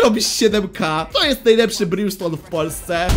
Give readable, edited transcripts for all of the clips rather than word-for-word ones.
robisz 7K? To jest najlepszy Brimstone w Polsce.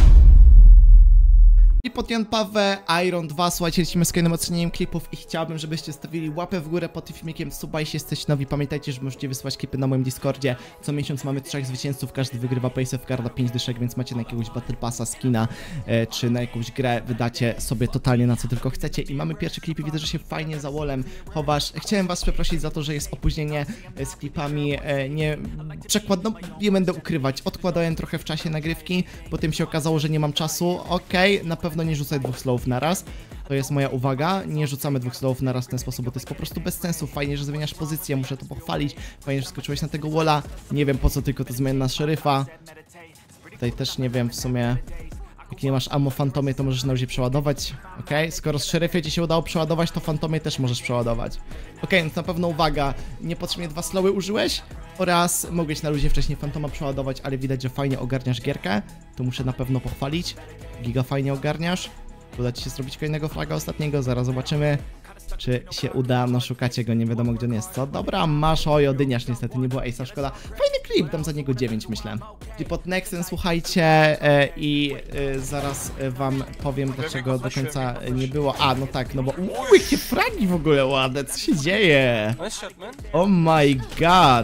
I podjąłem Pawę, Iron 2, słuchajcie, lecimy z kolejnym ocenieniem klipów i chciałbym, żebyście stawili łapę w górę pod tym filmikiem, suba, jeśli jesteście nowi, pamiętajcie, że możecie wysyłać klipy na moim Discordzie, co miesiąc mamy 3 zwycięzców, każdy wygrywa Pace of Carda 5 dyszek, więc macie na jakiegoś Battle Passa, skina, czy na jakąś grę, wydacie sobie totalnie na co tylko chcecie i mamy pierwszy klip i widzę, że się fajnie za wallem chowasz. Chciałem was przeprosić za to, że jest opóźnienie z klipami, nie będę ukrywać, odkładałem trochę w czasie nagrywki, potem się okazało, że nie mam czasu, okej, na pewno nie rzucaj 2 slowów na raz. To jest moja uwaga, nie rzucamy 2 slowów na raz w ten sposób, bo to jest po prostu bez sensu. Fajnie, że zmieniasz pozycję, muszę to pochwalić. Fajnie, że skoczyłeś na tego walla. Nie wiem po co tylko to zmiana na szeryfa. Tutaj też nie wiem w sumie. Jak nie masz ammo fantomie, to możesz na razie przeładować. Okej, skoro z szeryfie ci się udało przeładować, to fantomie też możesz przeładować. Okej, więc na pewno uwaga, niepotrzebnie 2 slowy użyłeś oraz mogłeś na luzie wcześniej fantoma przeładować, ale widać, że fajnie ogarniasz gierkę. To muszę na pewno pochwalić. Giga fajnie ogarniasz. Uda ci się zrobić kolejnego fraga ostatniego, zaraz zobaczymy, czy się uda. No szukacie go, nie wiadomo gdzie on jest, co? Dobra, masz, oj, odyniasz, niestety nie było ace'a, szkoda. Fajny klip, dam za niego 9, myślę. I pod Nexem, słuchajcie, zaraz wam powiem, dlaczego do końca nie było. A, no tak, no bo jakie fragi w ogóle ładne, co się dzieje? Oh my god.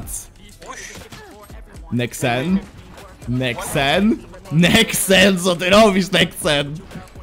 Nexen, co ty robisz, Nexen?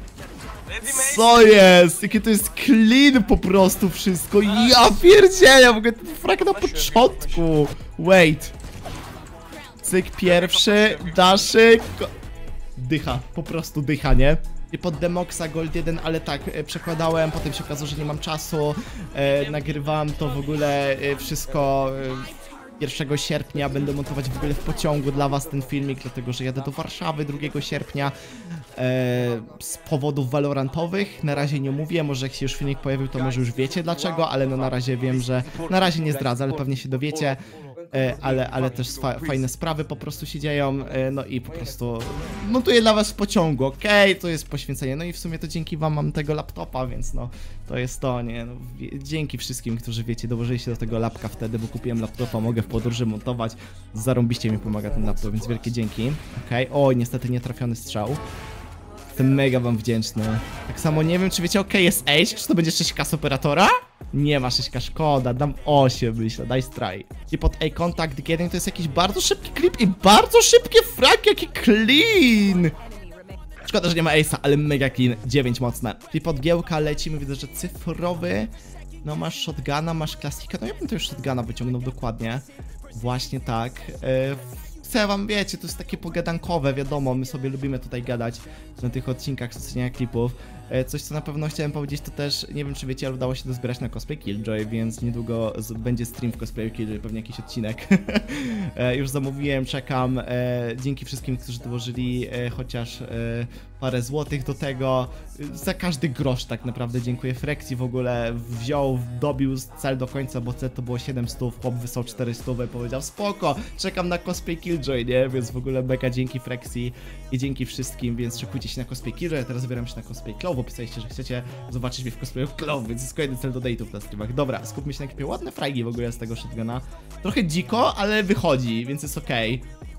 Co jest? Jakie to jest clean po prostu wszystko. Ja pierdzielę, w ogóle ten frag na początku. Wait. Cyk pierwszy, daszyk. Dycha, po prostu dycha, nie? I pod Demoxa Gold 1, ale tak, przekładałem, potem się okazało, że nie mam czasu. Nagrywam to w ogóle wszystko 1 sierpnia, będę montować w ogóle w pociągu dla was ten filmik, dlatego że jadę do Warszawy 2 sierpnia z powodów valorantowych. Na razie nie mówię, może jak się już filmik pojawił, to może już wiecie dlaczego, ale no na razie wiem, że na razie nie zdradzę, ale pewnie się dowiecie. Ale też fajne sprawy po prostu się dzieją, no i po prostu montuję dla was w pociągu, okej, to jest poświęcenie, no i w sumie to dzięki wam mam tego laptopa, więc no, to jest to, nie, no, dzięki wszystkim, którzy wiecie, dołożyli się do tego lapka wtedy, bo kupiłem laptopa, mogę w podróży montować, zarąbiście mi pomaga ten laptop, więc wielkie dzięki, okej, oj, niestety nietrafiony strzał. Jestem mega wam wdzięczny. Tak samo nie wiem, czy wiecie, jest Ace, czy to będzie 6K z operatora? Nie ma 6K, szkoda, dam 8, myślę, daj straj. I pod A-Contact 1 to jest jakiś bardzo szybki klip i bardzo szybkie frag, jaki clean! Szkoda, że nie ma Ace'a, ale mega clean, 9 mocne. I pod Giełka lecimy, widzę, że cyfrowy. No masz shotguna, masz klasika, no ja bym to już shotguna wyciągnął dokładnie. Właśnie tak. Chcę wam, wiecie, to jest takie pogadankowe, wiadomo, my sobie lubimy tutaj gadać na tych odcinkach oceniania klipów. Coś, co na pewno chciałem powiedzieć, to też, nie wiem czy wiecie, ale udało się dozbierać na cosplay Killjoy, więc niedługo będzie stream w cosplayu Killjoy, pewnie jakiś odcinek. Już zamówiłem, czekam. Dzięki wszystkim, którzy dołożyli chociaż parę złotych do tego. Za każdy grosz tak naprawdę dziękuję. Frexi w ogóle wziął, dobił cel do końca, bo cel to było 700, chłop wysłał 400 i powiedział spoko, czekam na cosplay Killjoy, nie? Więc w ogóle mega dzięki Frexi i dzięki wszystkim, więc szykujcie się na cosplay Killjoy, ja teraz wybieram się na cosplay Claw, bo pisaliście, że chcecie zobaczyć mnie w cosplayu Claw, więc jest kolejny cel do date'ów na streamach. Dobra, skupmy się na ekipie, ładne fragi w ogóle z tego shotguna. Trochę dziko, ale wychodzi, więc jest okej.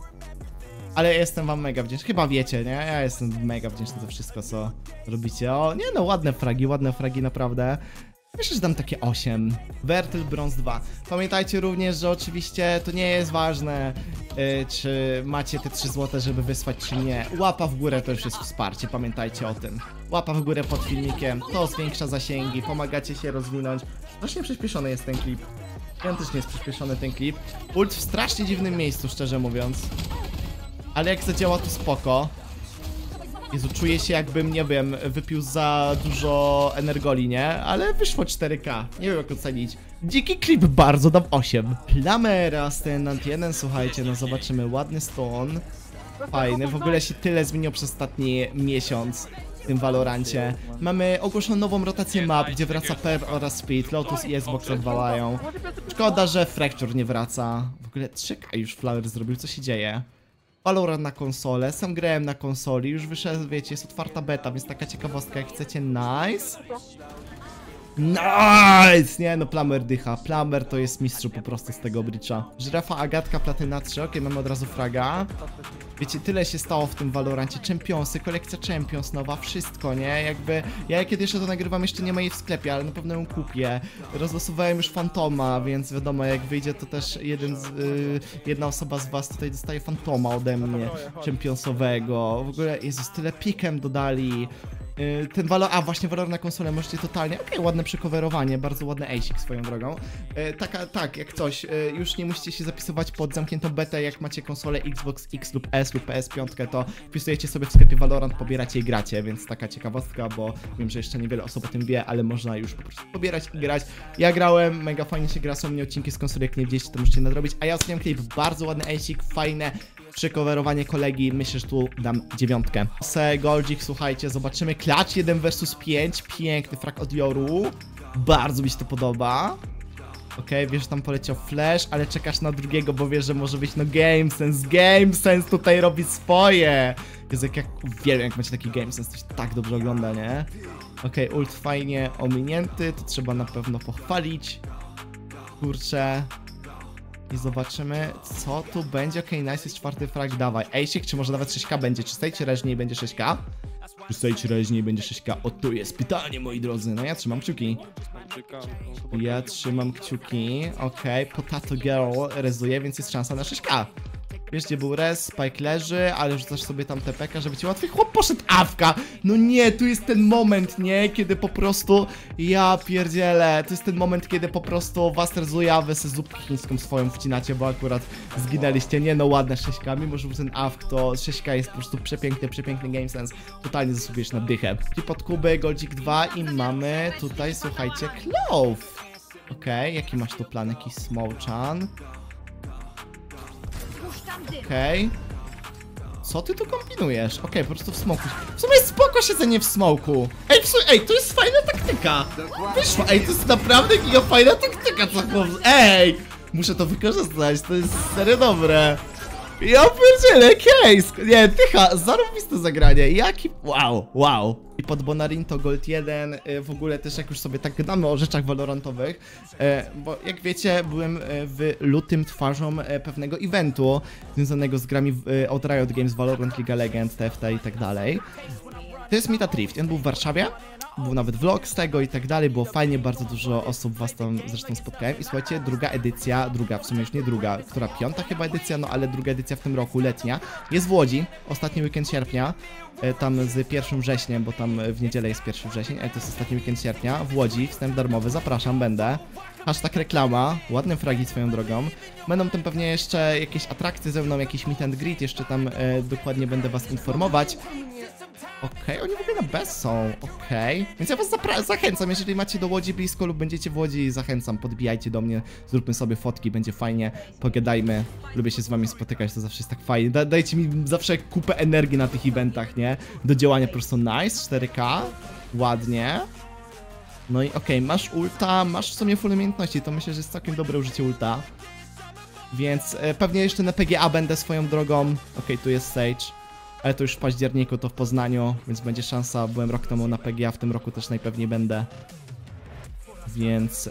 Ale jestem wam mega wdzięczny, chyba wiecie, nie? Ja jestem mega wdzięczny za wszystko, co robicie. O, nie no, ładne fragi naprawdę. Myślę, że dam takie 8. Wertyl Brąz 2. Pamiętajcie również, że oczywiście to nie jest ważne, czy macie te 3 zł, żeby wysłać, czy nie. Łapa w górę to już jest wsparcie, pamiętajcie o tym. Łapa w górę pod filmikiem, to zwiększa zasięgi, pomagacie się rozwinąć. Strasznie przyspieszony jest ten klip. Gigantycznie jest przyspieszony ten klip. Ult w strasznie dziwnym miejscu, szczerze mówiąc. Ale jak zadziała, to spoko. Jezu, czuję się jakbym, nie wiem, wypił za dużo energoli, nie? Ale wyszło 4K, nie wiem jak ocenić. Dziki klip bardzo, dam 8. Plamera, Stand 1, słuchajcie, no zobaczymy, ładny stone. Fajny, w ogóle się tyle zmieniło przez ostatni miesiąc w tym Valorancie. Mamy ogłoszoną nową rotację map, gdzie wraca Perp oraz Speed, Lotus i Xbox odwalają. Szkoda, że Fracture nie wraca. W ogóle 3K już Flower zrobił, co się dzieje? Valorant na konsolę, sam grałem na konsoli, już wyszedł, wiecie, jest otwarta beta, więc taka ciekawostka, jak chcecie, nice. Nice! Nie no, Plumber dycha. Plumber to jest mistrzu po prostu z tego Breacha. Żyrafa, Agatka, Platyna 3. Okej, mamy od razu fraga. Wiecie, tyle się stało w tym Valorancie. Championsy, kolekcja Champions nowa, wszystko, nie? Jakby, ja kiedy jeszcze to nagrywam, jeszcze nie ma jej w sklepie, ale na pewno ją kupię. Rozlosowałem już Fantoma, więc wiadomo, jak wyjdzie, to też jedna osoba z was tutaj dostaje Fantoma ode mnie, Championsowego. W ogóle, Jezus, tyle pikem dodali. Ten Valor, właśnie Valor na konsolę możecie totalnie, ładne przecoverowanie, bardzo ładny ASIC swoją drogą. Tak, jak coś, już nie musicie się zapisywać pod zamkniętą betę, jak macie konsolę Xbox X lub S lub PS5, to wpisujecie sobie w sklepie Valorant, pobieracie i gracie, więc taka ciekawostka, bo wiem, że jeszcze niewiele osób o tym wie, ale można już po prostu pobierać i grać. Ja grałem, mega fajnie się gra, są mnie odcinki z konsoli, jak nie widzieliście, to możecie nadrobić, a ja oceniam klip, bardzo ładny ASIC, fajne przecoverowanie kolegi, myślę, że tu dam 9. Goldzik, słuchajcie, zobaczymy. Klacz 1 vs 5, piękny frag od Joru. Bardzo mi się to podoba. Okej, wiesz, że tam poleciał flash, ale czekasz na drugiego, bo wiesz, że może być no Game Sense tutaj robi swoje. Jezu, jak uwielbiam, jak macie taki Game Sense, to się tak dobrze ogląda, nie? Okej, ult fajnie ominięty, to trzeba na pewno pochwalić. Kurczę. I zobaczymy, co tu będzie. Okej, nice, jest 4. frag, dawaj. Ejsik, czy może nawet 6k będzie? Czy stage reżniej będzie 6k? Czy stage reżniej będzie 6k? O, tu jest pytanie, moi drodzy. No ja trzymam kciuki. Ja trzymam kciuki. Okej, Potato Girl rezuje, więc jest szansa na 6k. Wiesz, gdzie był res, Spike leży, ale rzucasz sobie tam TPK, żeby ci łatwiej. Chłop poszedł awka! No nie, tu jest ten moment, nie? Kiedy po prostu, ja pierdzielę, to jest ten moment, kiedy po prostu was rezuje, a wy se zupkę chińską swoją wcinacie, bo akurat zginęliście. Nie no, ładne 6k, mimo że był ten awk, to 6k jest po prostu przepiękny game sense. Totalnie zasługujesz na dychę. I pod Kuby, Goldzik 2 i mamy tutaj, słuchajcie, Clove. Okej, jaki masz tu plan? Jakiś Smolchan? Okej. Co ty tu kombinujesz? Okej, po prostu w smoku. W sumie jest spoko siedzenie w smoku. Ej, to jest fajna taktyka. Wyszła, to jest naprawdę fajna taktyka, co chłop... Ej! Muszę to wykorzystać, to jest serio dobre. Ja pierdzielę, case! Nie, tycha, zarobiste zagranie. Jaki... Wow. I pod Bonarinto Gold 1, w ogóle też jak już sobie tak gadamy o rzeczach valorantowych, bo jak wiecie, byłem w lutym twarzą pewnego eventu związanego z grami od Riot Games, Valorant, League of Legends, TFT i tak dalej. To jest Meet Rift, on był w Warszawie. Był nawet vlog z tego i tak dalej, było fajnie, bardzo dużo osób was tam zresztą spotkałem i słuchajcie, w sumie już nie druga, która 5. chyba edycja, no ale druga edycja w tym roku, letnia, jest w Łodzi, ostatni weekend sierpnia, tam z 1 wrześniem, bo tam w niedzielę jest 1 wrzesień, ale to jest ostatni weekend sierpnia, w Łodzi, wstęp darmowy, zapraszam, będę. Hashtag reklama, ładne fragi swoją drogą. Będą tam pewnie jeszcze jakieś atrakcje ze mną, jakiś meet and greet, jeszcze tam dokładnie będę was informować. Okej, oni w ogóle na bez są, okej. Więc ja was zachęcam, jeżeli macie do Łodzi blisko lub będziecie w Łodzi, zachęcam, podbijajcie do mnie, zróbmy sobie fotki, będzie fajnie, pogadajmy. Lubię się z wami spotykać, to zawsze jest tak fajnie. Dajcie mi zawsze kupę energii na tych eventach, nie? Do działania po prostu nice, 4K, ładnie. No i okej, masz ulta, masz w sumie full umiejętności, to myślę, że jest całkiem dobre użycie ulta. Więc pewnie jeszcze na PGA będę swoją drogą. Okej, tu jest Sage. Ale to już w październiku, to w Poznaniu, więc będzie szansa. Byłem rok temu na PGA, w tym roku też najpewniej będę. Więc...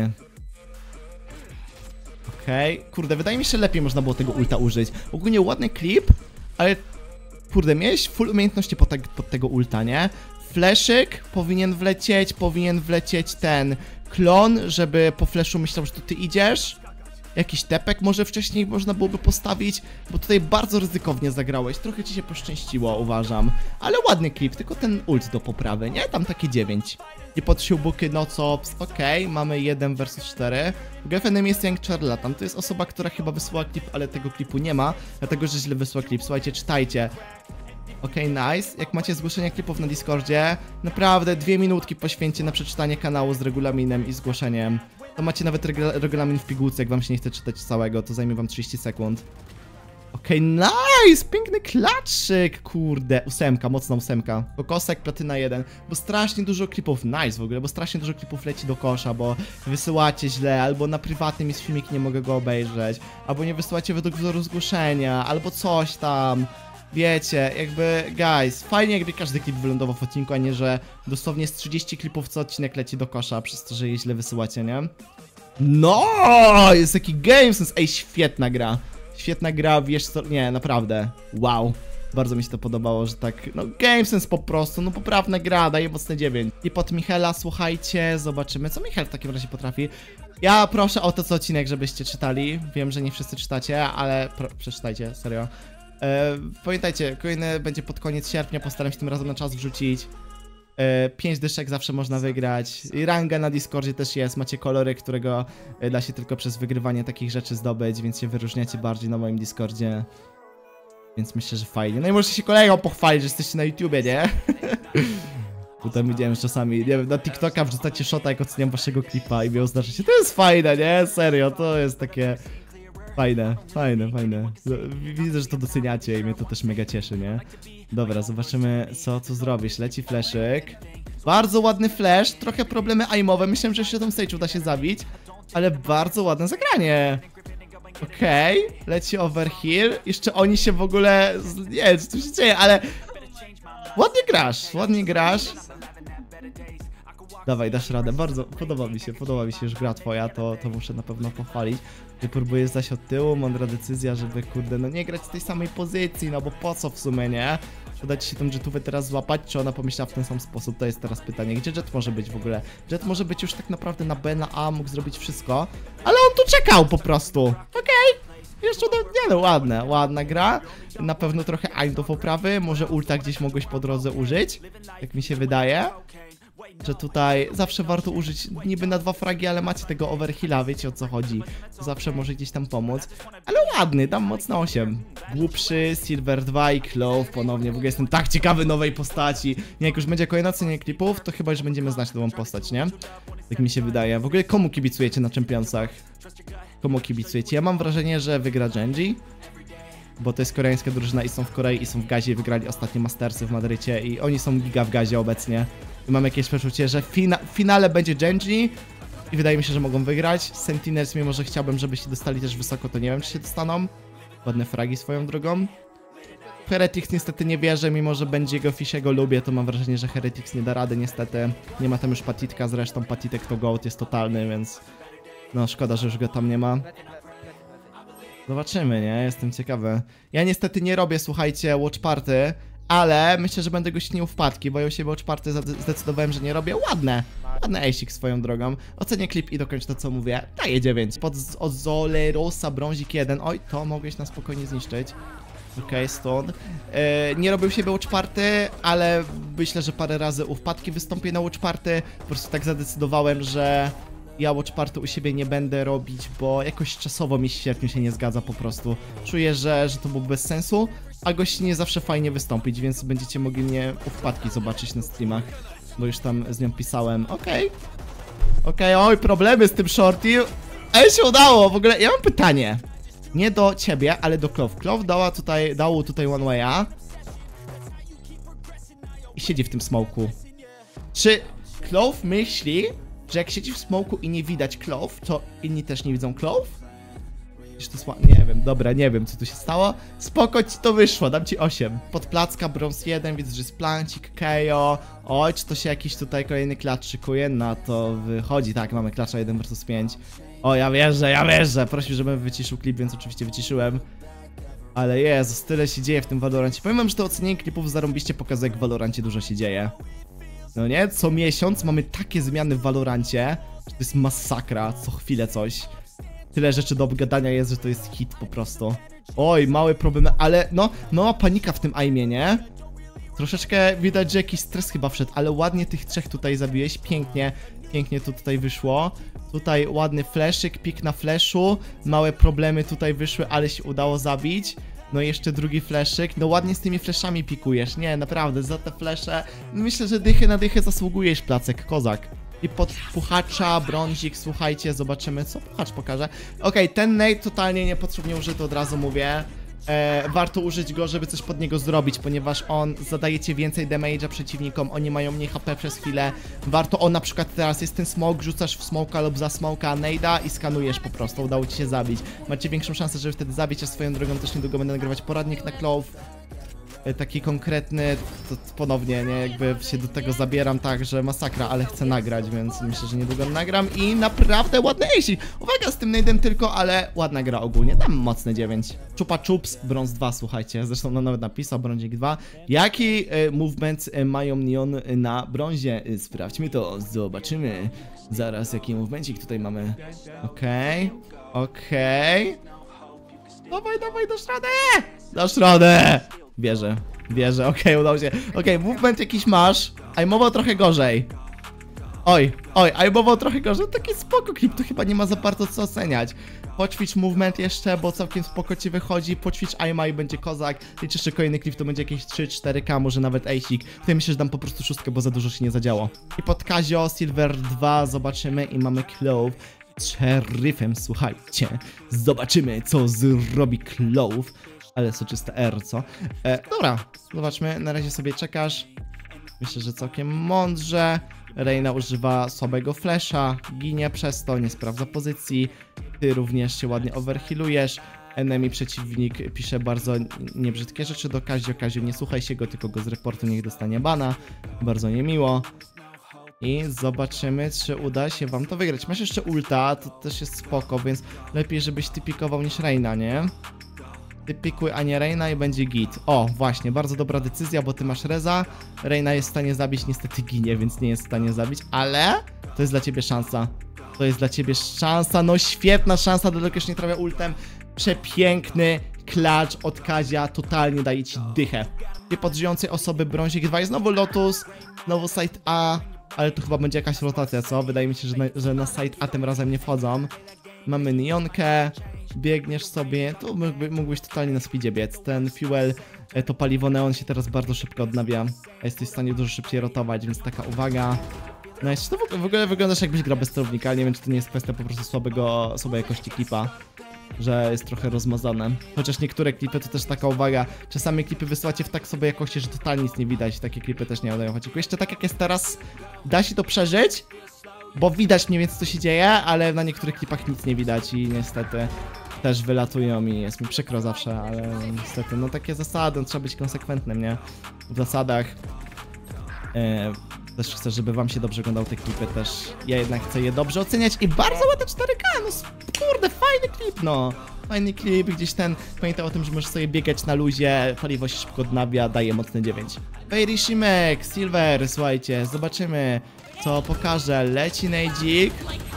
Okej. Kurde, wydaje mi się, lepiej można było tego ulta użyć. Ogólnie ładny klip, ale... Kurde, miałeś full umiejętności pod tego ulta, nie? Fleszyk powinien wlecieć ten klon, żeby po flashu myślał, że to ty idziesz. Jakiś tepek może wcześniej można byłoby postawić, bo tutaj bardzo ryzykownie zagrałeś, trochę ci się poszczęściło, uważam. Ale ładny klip, tylko ten ult do poprawy, nie? Tam takie 9. I pod siłbuky Nocops, okej, mamy 1 vs 4. GFN jest Young Charla, tam to jest osoba, która chyba wysłała klip, ale tego klipu nie ma, dlatego że źle wysłała klip. Słuchajcie, czytajcie. Okej, nice. Jak macie zgłoszenia klipów na Discordzie, naprawdę 2 minutki poświęćcie na przeczytanie kanału z regulaminem i zgłoszeniem. To macie nawet regulamin w pigułce, jak wam się nie chce czytać całego, to zajmie wam 30 sekund. Okej, nice! Piękny klatszyk, kurde. 8, mocna 8. Kokosek, Platyna 1, bo strasznie dużo klipów, nice w ogóle, bo strasznie dużo klipów leci do kosza, bo wysyłacie źle, albo na prywatnym jest filmik, nie mogę go obejrzeć, albo nie wysyłacie według wzoru zgłoszenia, albo coś tam. wiecie, jakby, guys, fajnie jakby każdy klip wylądował w odcinku, a nie, że dosłownie z 30 klipów co odcinek leci do kosza, przez to, że je źle wysyłacie, nie? No, jest taki GameSense, ej, świetna gra. Świetna gra, wiesz co, nie, naprawdę, wow. Bardzo mi się to podobało, że tak, no GameSense po prostu, no poprawna gra, daje mocne 9. I pod Michela, słuchajcie, zobaczymy, co Michel w takim razie potrafi. Ja proszę o to co odcinek, żebyście czytali, wiem, że nie wszyscy czytacie, ale przeczytajcie, serio. Pamiętajcie, kolejny będzie pod koniec sierpnia, postaram się tym razem na czas wrzucić. 5 dyszek zawsze można wygrać. I ranga na Discordzie też jest. Macie kolory, którego da się tylko przez wygrywanie takich rzeczy zdobyć, więc się wyróżniacie bardziej na moim Discordzie. Więc myślę, że fajnie. No i możecie się kolegą pochwalić, że jesteście na YouTubie, nie? Bo tam widziałem, że czasami, nie wiem, na TikToka wrzucacie shota, jak oceniam waszego klipa i mnie oznaczacie. To jest fajne, nie? Serio, to jest takie... Fajne. Widzę, że to doceniacie i mnie to też mega cieszy, nie? Dobra, zobaczymy co tu zrobisz. Leci flaszyk. Bardzo ładny flash, trochę problemy aimowe. Myślałem, że się tam stage uda się zabić, ale bardzo ładne zagranie. Okej, leci overheal. Jeszcze oni się w ogóle... Nie wiem, co tu się dzieje, ale... Ładnie grasz. Dawaj, dasz radę, bardzo podoba mi się już gra twoja, to muszę na pewno pochwalić. Ty próbujesz zaś od tyłu, mądra decyzja, żeby kurde, no nie grać z tej samej pozycji, no bo po co w sumie, nie? Uda ci się tą jetówę teraz złapać, czy ona pomyślała w ten sam sposób? To jest teraz pytanie, gdzie jet może być w ogóle? Jet może być już tak naprawdę na B, na A, mógł zrobić wszystko, ale on tu czekał po prostu, okej. Jeszcze nie no, ładna gra. Na pewno trochę aim do poprawy, może ulta gdzieś mogłeś po drodze użyć, jak mi się wydaje. Że tutaj zawsze warto użyć niby na 2 fragi, ale macie tego overheala, wiecie o co chodzi. To zawsze może gdzieś tam pomóc. Ale ładny, dam mocno 8. Głupszy, Silver 2 i Clove ponownie. W ogóle jestem tak ciekawy nowej postaci. Nie, jak już będzie kolejna ocenianie klipów, to chyba już będziemy znać nową postać, nie? Tak mi się wydaje. W ogóle komu kibicujecie na Championsach? Komu kibicujecie? Ja mam wrażenie, że wygra Genji. Bo to jest koreańska drużyna i są w Korei i są w gazie i wygrali ostatnie Mastersy w Madrycie i oni są giga w gazie obecnie. I mam jakieś przeczucie, że w finale będzie Genji i wydaje mi się, że mogą wygrać. Sentinels, mimo że chciałbym, żeby się dostali też wysoko, to nie wiem, czy się dostaną. Ładne fragi swoją drogą. Heretics niestety nie wierzę, mimo że będzie jego fish, go lubię, to mam wrażenie, że Heretics nie da rady niestety. Nie ma tam już Patitka, zresztą Patitek to GOAT jest totalny, więc... No szkoda, że już go tam nie ma. Zobaczymy, nie? Jestem ciekawy. Ja niestety nie robię, słuchajcie, watch party, ale myślę, że będę gościnił wpadki, bo ja u siebie watch party zdecydowałem, że nie robię. Ładne ejsik swoją drogą. Ocenię klip i dokończę to, co mówię. Daję 9. Od Zolerosa brązik 1. Oj, to mogłeś na spokojnie zniszczyć. Okej, stąd. Nie robił siebie watch party, ale myślę, że parę razy u wpadki wystąpię na watch party. Po prostu tak zadecydowałem, że... Ja watch party u siebie nie będę robić, bo jakoś czasowo mi w sierpniu się nie zgadza po prostu. Czuję, że to byłoby bez sensu, a gości nie zawsze fajnie wystąpić, więc będziecie mogli mnie u wpadki zobaczyć na streamach, bo już tam z nią pisałem. Okej, oj, problemy z tym shorty. Ej, się udało, w ogóle ja mam pytanie. Nie do ciebie, ale do Clove. Clove dało tutaj one way'a. I siedzi w tym smoku. Czy Clove myśli, że jak siedzi w smoku i nie widać Clove, to inni też nie widzą Clove? Nie wiem, dobra, nie wiem co tu się stało. Spoko ci to wyszło, dam ci 8. Podplacka, brąz 1, widzę, że jest plancik, KO. Oj, czy to się jakiś tutaj kolejny klacz szykuje? Na to wychodzi, tak, mamy klacza 1 vs 5. O, ja wierzę. Prosił, żebym wyciszył klip, więc oczywiście wyciszyłem. Ale Jezus, tyle się dzieje w tym Valorancie. Powiem wam, że to ocenienie klipów zarąbiście pokazuje, jak w Valorancie dużo się dzieje. No nie? Co miesiąc mamy takie zmiany w Valorancie, że to jest masakra, co chwilę coś. Tyle rzeczy do obgadania jest, że to jest hit po prostu. Oj, małe problemy, ale no, mała panika w tym aimie, nie? Troszeczkę widać, że jakiś stres chyba wszedł, ale ładnie tych trzech tutaj zabiłeś, pięknie to tutaj wyszło. Tutaj ładny flashyk, pik na flashu, małe problemy tutaj wyszły, ale się udało zabić. No i jeszcze drugi flashyk, no ładnie z tymi flashami pikujesz, nie, naprawdę, za te flesze, myślę, że dychę na dychę zasługujesz, Placek, kozak. I pod puchacza, brązik, słuchajcie, zobaczymy, co puchacz pokaże. Okej, ten nade totalnie niepotrzebnie użyty, od razu mówię. Warto użyć go, żeby coś pod niego zrobić, ponieważ on zadajecie więcej damage'a przeciwnikom, oni mają mniej HP przez chwilę. Warto, on na przykład teraz jest ten smoke, rzucasz w smoka lub za smoka nade'a i skanujesz po prostu, udało ci się zabić. Macie większą szansę, żeby wtedy zabić, a swoją drogą też niedługo będę nagrywać poradnik na Clove. taki konkretny, to ponownie, nie, jakby się do tego zabieram tak, że masakra, ale chcę nagrać, więc myślę, że niedługo nagram i naprawdę ładny AC. Uwaga z tym nade'em tylko, ale ładna gra ogólnie, dam mocne 9. Chupa Chups, brąz 2, słuchajcie, zresztą no, nawet napisał brązik 2. Jaki movement mają Neon na brązie? Sprawdźmy to, zobaczymy zaraz jaki movemencik tutaj mamy. Okej. Dawaj, dasz radę! Dasz radę! Wierzę, okej, udało się. Okej, movement jakiś masz, aimował trochę gorzej. Oj, aimował trochę gorzej, taki spoko klip, tu chyba nie ma za bardzo co oceniać. Poćwicz movement jeszcze, bo całkiem spoko ci wychodzi, poćwicz aima i będzie kozak. Liczysz, że kolejny klip to będzie jakieś 3-4K, może nawet ace'ik. Tutaj myślę, że dam po prostu 6, bo za dużo się nie zadziało. I pod Kazio, Silver 2 zobaczymy i mamy Clove. Szeryfem, słuchajcie, zobaczymy co zrobi Clove. Ale soczyste R, co? Dobra, zobaczmy, na razie sobie czekasz. Myślę, że całkiem mądrze. Reina używa słabego flasha, ginie przez to, nie sprawdza pozycji. Ty również się ładnie overhealujesz. Enemy przeciwnik pisze bardzo niebrzydkie rzeczy do Kazio. Kazio, nie słuchaj się go, tylko go z reportu, niech dostanie bana. Bardzo niemiło. I zobaczymy, czy uda się wam to wygrać. Masz jeszcze ulta, to też jest spoko, więc lepiej, żebyś ty pikował niż Reina, nie? Ty pikuj, a nie Reina i będzie git. O, właśnie, bardzo dobra decyzja, bo ty masz reza. Reina jest w stanie zabić, niestety ginie, więc nie jest w stanie zabić, ale to jest dla ciebie szansa. To jest dla ciebie szansa, no świetna szansa, dlatego już nie trafia ultem. Przepiękny klacz od Kazia, totalnie daje ci dychę. I pod żyjącej osoby brązik 2 jest znowu Lotus, znowu side A, ale tu chyba będzie jakaś rotacja, co? Wydaje mi się, że na side A tym razem nie wchodzą. Mamy Neonkę, biegniesz sobie, tu mógłbyś totalnie na speedzie biec. Ten fuel, to paliwo neon się teraz bardzo szybko odnawia, a jesteś w stanie dużo szybciej rotować, więc taka uwaga. No jeszcze to w ogóle wyglądasz jakbyś grał bez celownika, nie wiem czy to nie jest kwestia po prostu słabej jakości klipa, że jest trochę rozmazane. Chociaż niektóre klipy to też taka uwaga, czasami klipy wysyłacie w tak sobie jakości, że totalnie nic nie widać, takie klipy też nie udają chodzić. Jeszcze tak jak jest teraz, da się to przeżyć, bo widać mniej więcej co się dzieje, ale na niektórych klipach nic nie widać i niestety też wylatują i jest mi przykro zawsze, ale niestety, no takie zasady, no, trzeba być konsekwentnym, nie? W zasadach też chcę, żeby wam się dobrze oglądały te klipy, też ja jednak chcę je dobrze oceniać i bardzo ładne 4K, no kurde, fajny klip, no. Fajny klip, gdzieś ten, pamiętaj o tym, że możesz sobie biegać na luzie, paliwo się szybko odnawia, daje mocne 9. Fairy Shimek, Silver, słuchajcie, zobaczymy co pokaże, leci nade'ik,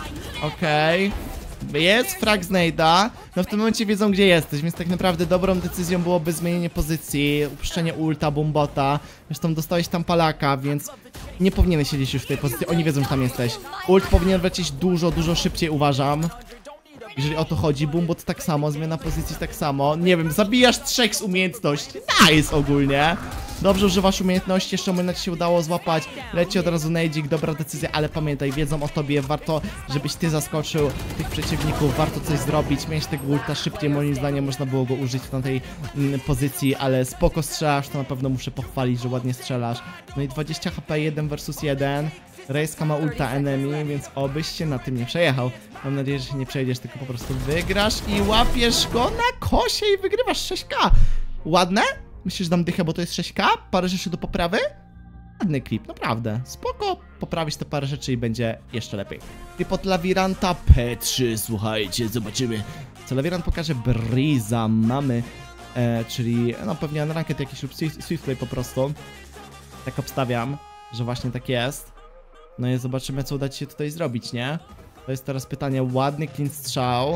okej. Jest frag z nade'a, no w tym momencie wiedzą gdzie jesteś, więc tak naprawdę dobrą decyzją byłoby zmienienie pozycji, upuszczenie ulta, bombota. Zresztą dostałeś tam palaka, więc nie powinieneś siedzieć już w tej pozycji, oni wiedzą, że tam jesteś. Ult powinien lecieć dużo szybciej, uważam. Jeżeli o to chodzi, bombot tak samo, zmiana pozycji tak samo. Nie wiem, zabijasz 3 z umiejętności, nice ogólnie. Dobrze używasz umiejętności, jeszcze moment ci się udało złapać. Leci od razu nade'ik, dobra decyzja, ale pamiętaj, wiedzą o tobie, warto, żebyś ty zaskoczył tych przeciwników, warto coś zrobić, mieć tego ulta szybciej, moim zdaniem można było go użyć na tej pozycji, ale spoko strzelasz, to na pewno muszę pochwalić, że ładnie strzelasz. No i 20 HP 1 vs 1. Rejska ma ulta enemy, więc obyś się na tym nie przejechał. Mam nadzieję, że się nie przejdziesz, tylko po prostu wygrasz i łapiesz go na kosie i wygrywasz 6K. Ładne? Myślisz, że dam dychę, bo to jest 6K? Parę rzeczy do poprawy? Ładny klip, naprawdę. Spoko, poprawić te parę rzeczy i będzie jeszcze lepiej. I pod Lawiranta P3, słuchajcie, zobaczymy. Co Lawirant pokaże, Breeza mamy, czyli no pewnie unranked jakiś lub Swiftplay po prostu. Tak obstawiam, że właśnie tak jest. No i zobaczymy, co uda ci się tutaj zrobić, nie? To jest teraz pytanie, ładny clean strzał.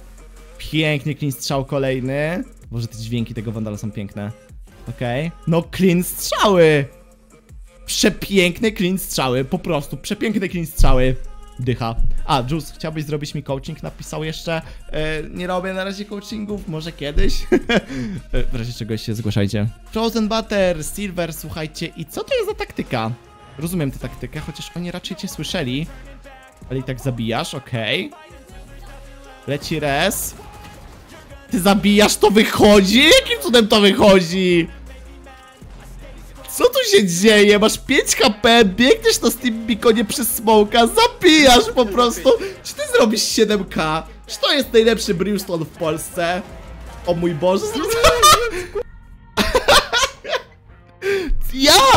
Piękny clean strzał kolejny. Boże, te dźwięki tego Wandala są piękne. Okej. No clean strzały! Przepiękne clean strzały, po prostu, przepiękne clean strzały. Dycha. A, Juice, chciałbyś zrobić mi coaching? Napisał jeszcze. Nie robię na razie coachingów, może kiedyś. W razie czegoś się zgłaszajcie. Frozen Butter, Silver, słuchajcie, i co to jest za taktyka? Rozumiem tę taktykę, chociaż oni raczej cię słyszeli. Ale i tak zabijasz, okej. Leci res. Ty zabijasz, to wychodzi? Jakim cudem to wychodzi? Co tu się dzieje? Masz 5 HP, biegniesz na Steam Beaconie przez smoka, zabijasz po prostu. Czy ty zrobisz 7K? Czy to jest najlepszy Brimstone w Polsce? O mój Boże.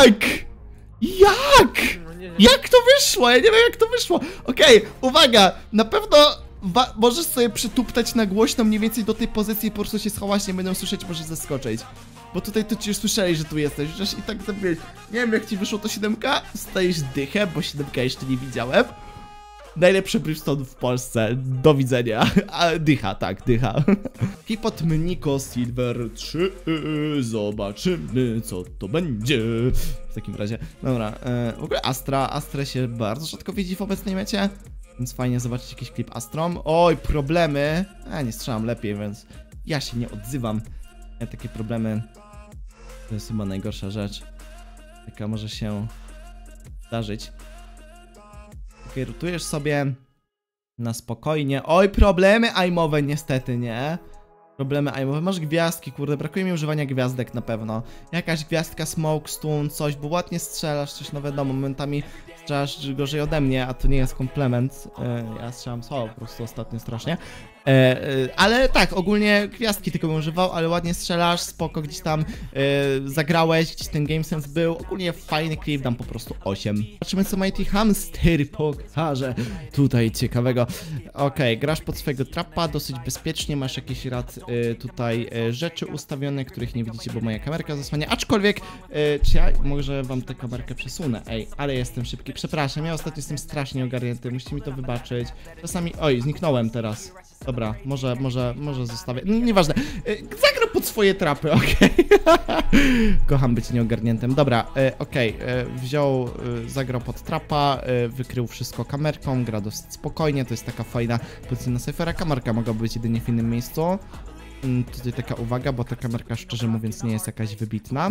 Jak? Jak? Jak to wyszło? Ja nie wiem, jak to wyszło. Okej, uwaga, na pewno możesz sobie przytuptać na głośno mniej więcej do tej pozycji i po prostu się schować, nie będą słyszeć, możesz zaskoczyć. Bo tutaj to ci już słyszeli, że tu jesteś, przecież i tak zabiłeś. Nie wiem, jak ci wyszło to 7K, stajesz dychę, bo 7K jeszcze nie widziałem. Najlepszy Brimstone w Polsce, do widzenia. A, dycha, tak, dycha. Hipot Mniko Silver 3, zobaczymy co to będzie. W takim razie, dobra, w ogóle Astra się bardzo rzadko widzi w obecnej mecie. Więc fajnie zobaczyć jakiś klip Astrom. Oj, problemy. Nie strzelam lepiej, więc ja się nie odzywam. Takie problemy to jest chyba najgorsza rzecz, jaka może się zdarzyć. Okej, rotujesz sobie na spokojnie. Oj, problemy aimowe niestety, nie? Problemy aimowe. Masz gwiazdki, kurde, brakuje mi używania gwiazdek na pewno. Jakaś gwiazdka, smoke, stun, coś, bo ładnie strzelasz, coś, no wiadomo, momentami strzelasz gorzej ode mnie, a to nie jest komplement. Ja strzelam słabo po prostu ostatnio strasznie. Ale tak, ogólnie gwiazdki tylko bym używał, ale ładnie strzelasz, spoko, gdzieś tam zagrałeś, gdzieś ten GameSense był. Ogólnie fajny klip, dam po prostu 8. Zobaczymy, co Mighty Hamster pokaże tutaj ciekawego. Okej, grasz pod swojego trapa, dosyć bezpiecznie, masz jakiś rad tutaj rzeczy ustawione, których nie widzicie, bo moja kamerka zasłania. Aczkolwiek, czy ja może wam tę kamerkę przesunę? Ej, ale jestem szybki, przepraszam, ja ostatnio jestem strasznie ogarnięty, musicie mi to wybaczyć. Czasami, oj, zniknąłem teraz. Dobra, może zostawię. Nieważne. Zagrał pod swoje trapy, okej. Kocham być nieogarniętym. Dobra, okej. Zagrał pod trapa, wykrył wszystko kamerką, gra dosyć spokojnie, to jest taka fajna pozycja na cyfera. Kamerka mogła być jedynie w innym miejscu. Tutaj taka uwaga, bo ta kamerka szczerze mówiąc nie jest jakaś wybitna.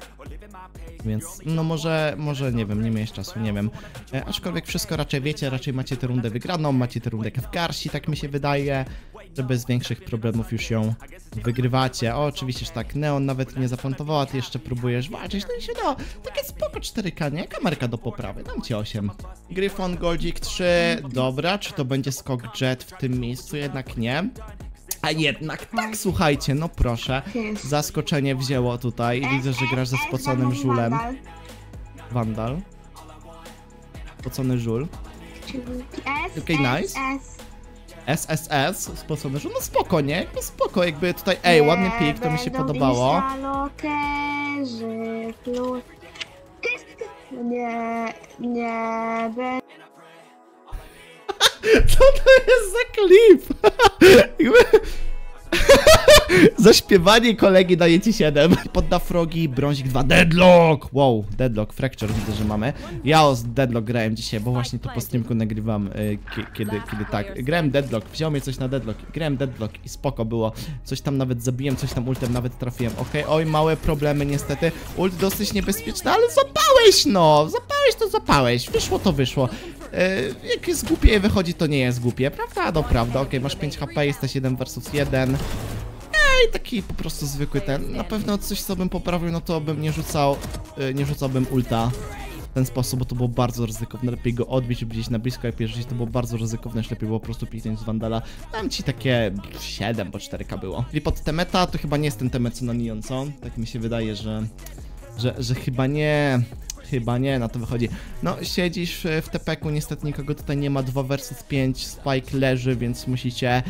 Więc no może nie wiem, nie miałeś czasu, nie wiem. Aczkolwiek wszystko raczej wiecie, raczej macie tę rundę wygraną, macie tę rundę w garści, tak mi się wydaje, że bez większych problemów już ją wygrywacie. O, oczywiście, że tak, Neon nawet nie zaplantowała, ty jeszcze próbujesz walczyć, no i się da. Takie spoko 4K, nie? Kamerka do poprawy, dam ci 8. Gryfon, Goldzik 3, dobra, czy to będzie skok jet w tym miejscu? Jednak nie. A jednak tak, słuchajcie, no proszę. Zaskoczenie wzięło tutaj. Widzę, że grasz ze spoconym żulem. Wandal. Spocony żul. Okej, nice. SSS, spocony żul, no spoko, nie? No spoko, jakby tutaj, ej, ładny pik, to mi się podobało. Nie. Co to jest za klip? Zaśpiewanie kolegi daje ci 7. Podda frogi, brązik 2, deadlock! Wow, deadlock, fracture widzę, że mamy. Ja z deadlock grałem dzisiaj, bo właśnie to po streamku nagrywam, kiedy tak. Grałem deadlock, wziął mnie coś na deadlock, grałem deadlock i spoko było. Coś tam nawet zabiłem, coś tam ultem nawet trafiłem. Okej, oj, małe problemy niestety. Ult dosyć niebezpieczny, ale zapałeś, no! Zapałeś, wyszło to wyszło. Jak jest głupie wychodzi, to nie jest głupie, prawda? No prawda, okej, masz 5 HP, jesteś 1 versus 1. Ej, taki po prostu zwykły ten. Na pewno coś, co bym poprawił, no to bym nie rzucałbym ulta w ten sposób, bo to było bardzo ryzykowne. Lepiej go odbić lub gdzieś na blisko, jak jeżeli to było bardzo ryzykowne, lepiej było po prostu piknąć z Wandala. Dam ci takie 7, bo 4K było. I pod temeta, to chyba nie jest ten temet co na Neon, co? Tak mi się wydaje, że chyba nie... Chyba nie, na to wychodzi. No, siedzisz w TP-ku, niestety nikogo tutaj nie ma, 2 versus 5, Spike leży, więc musicie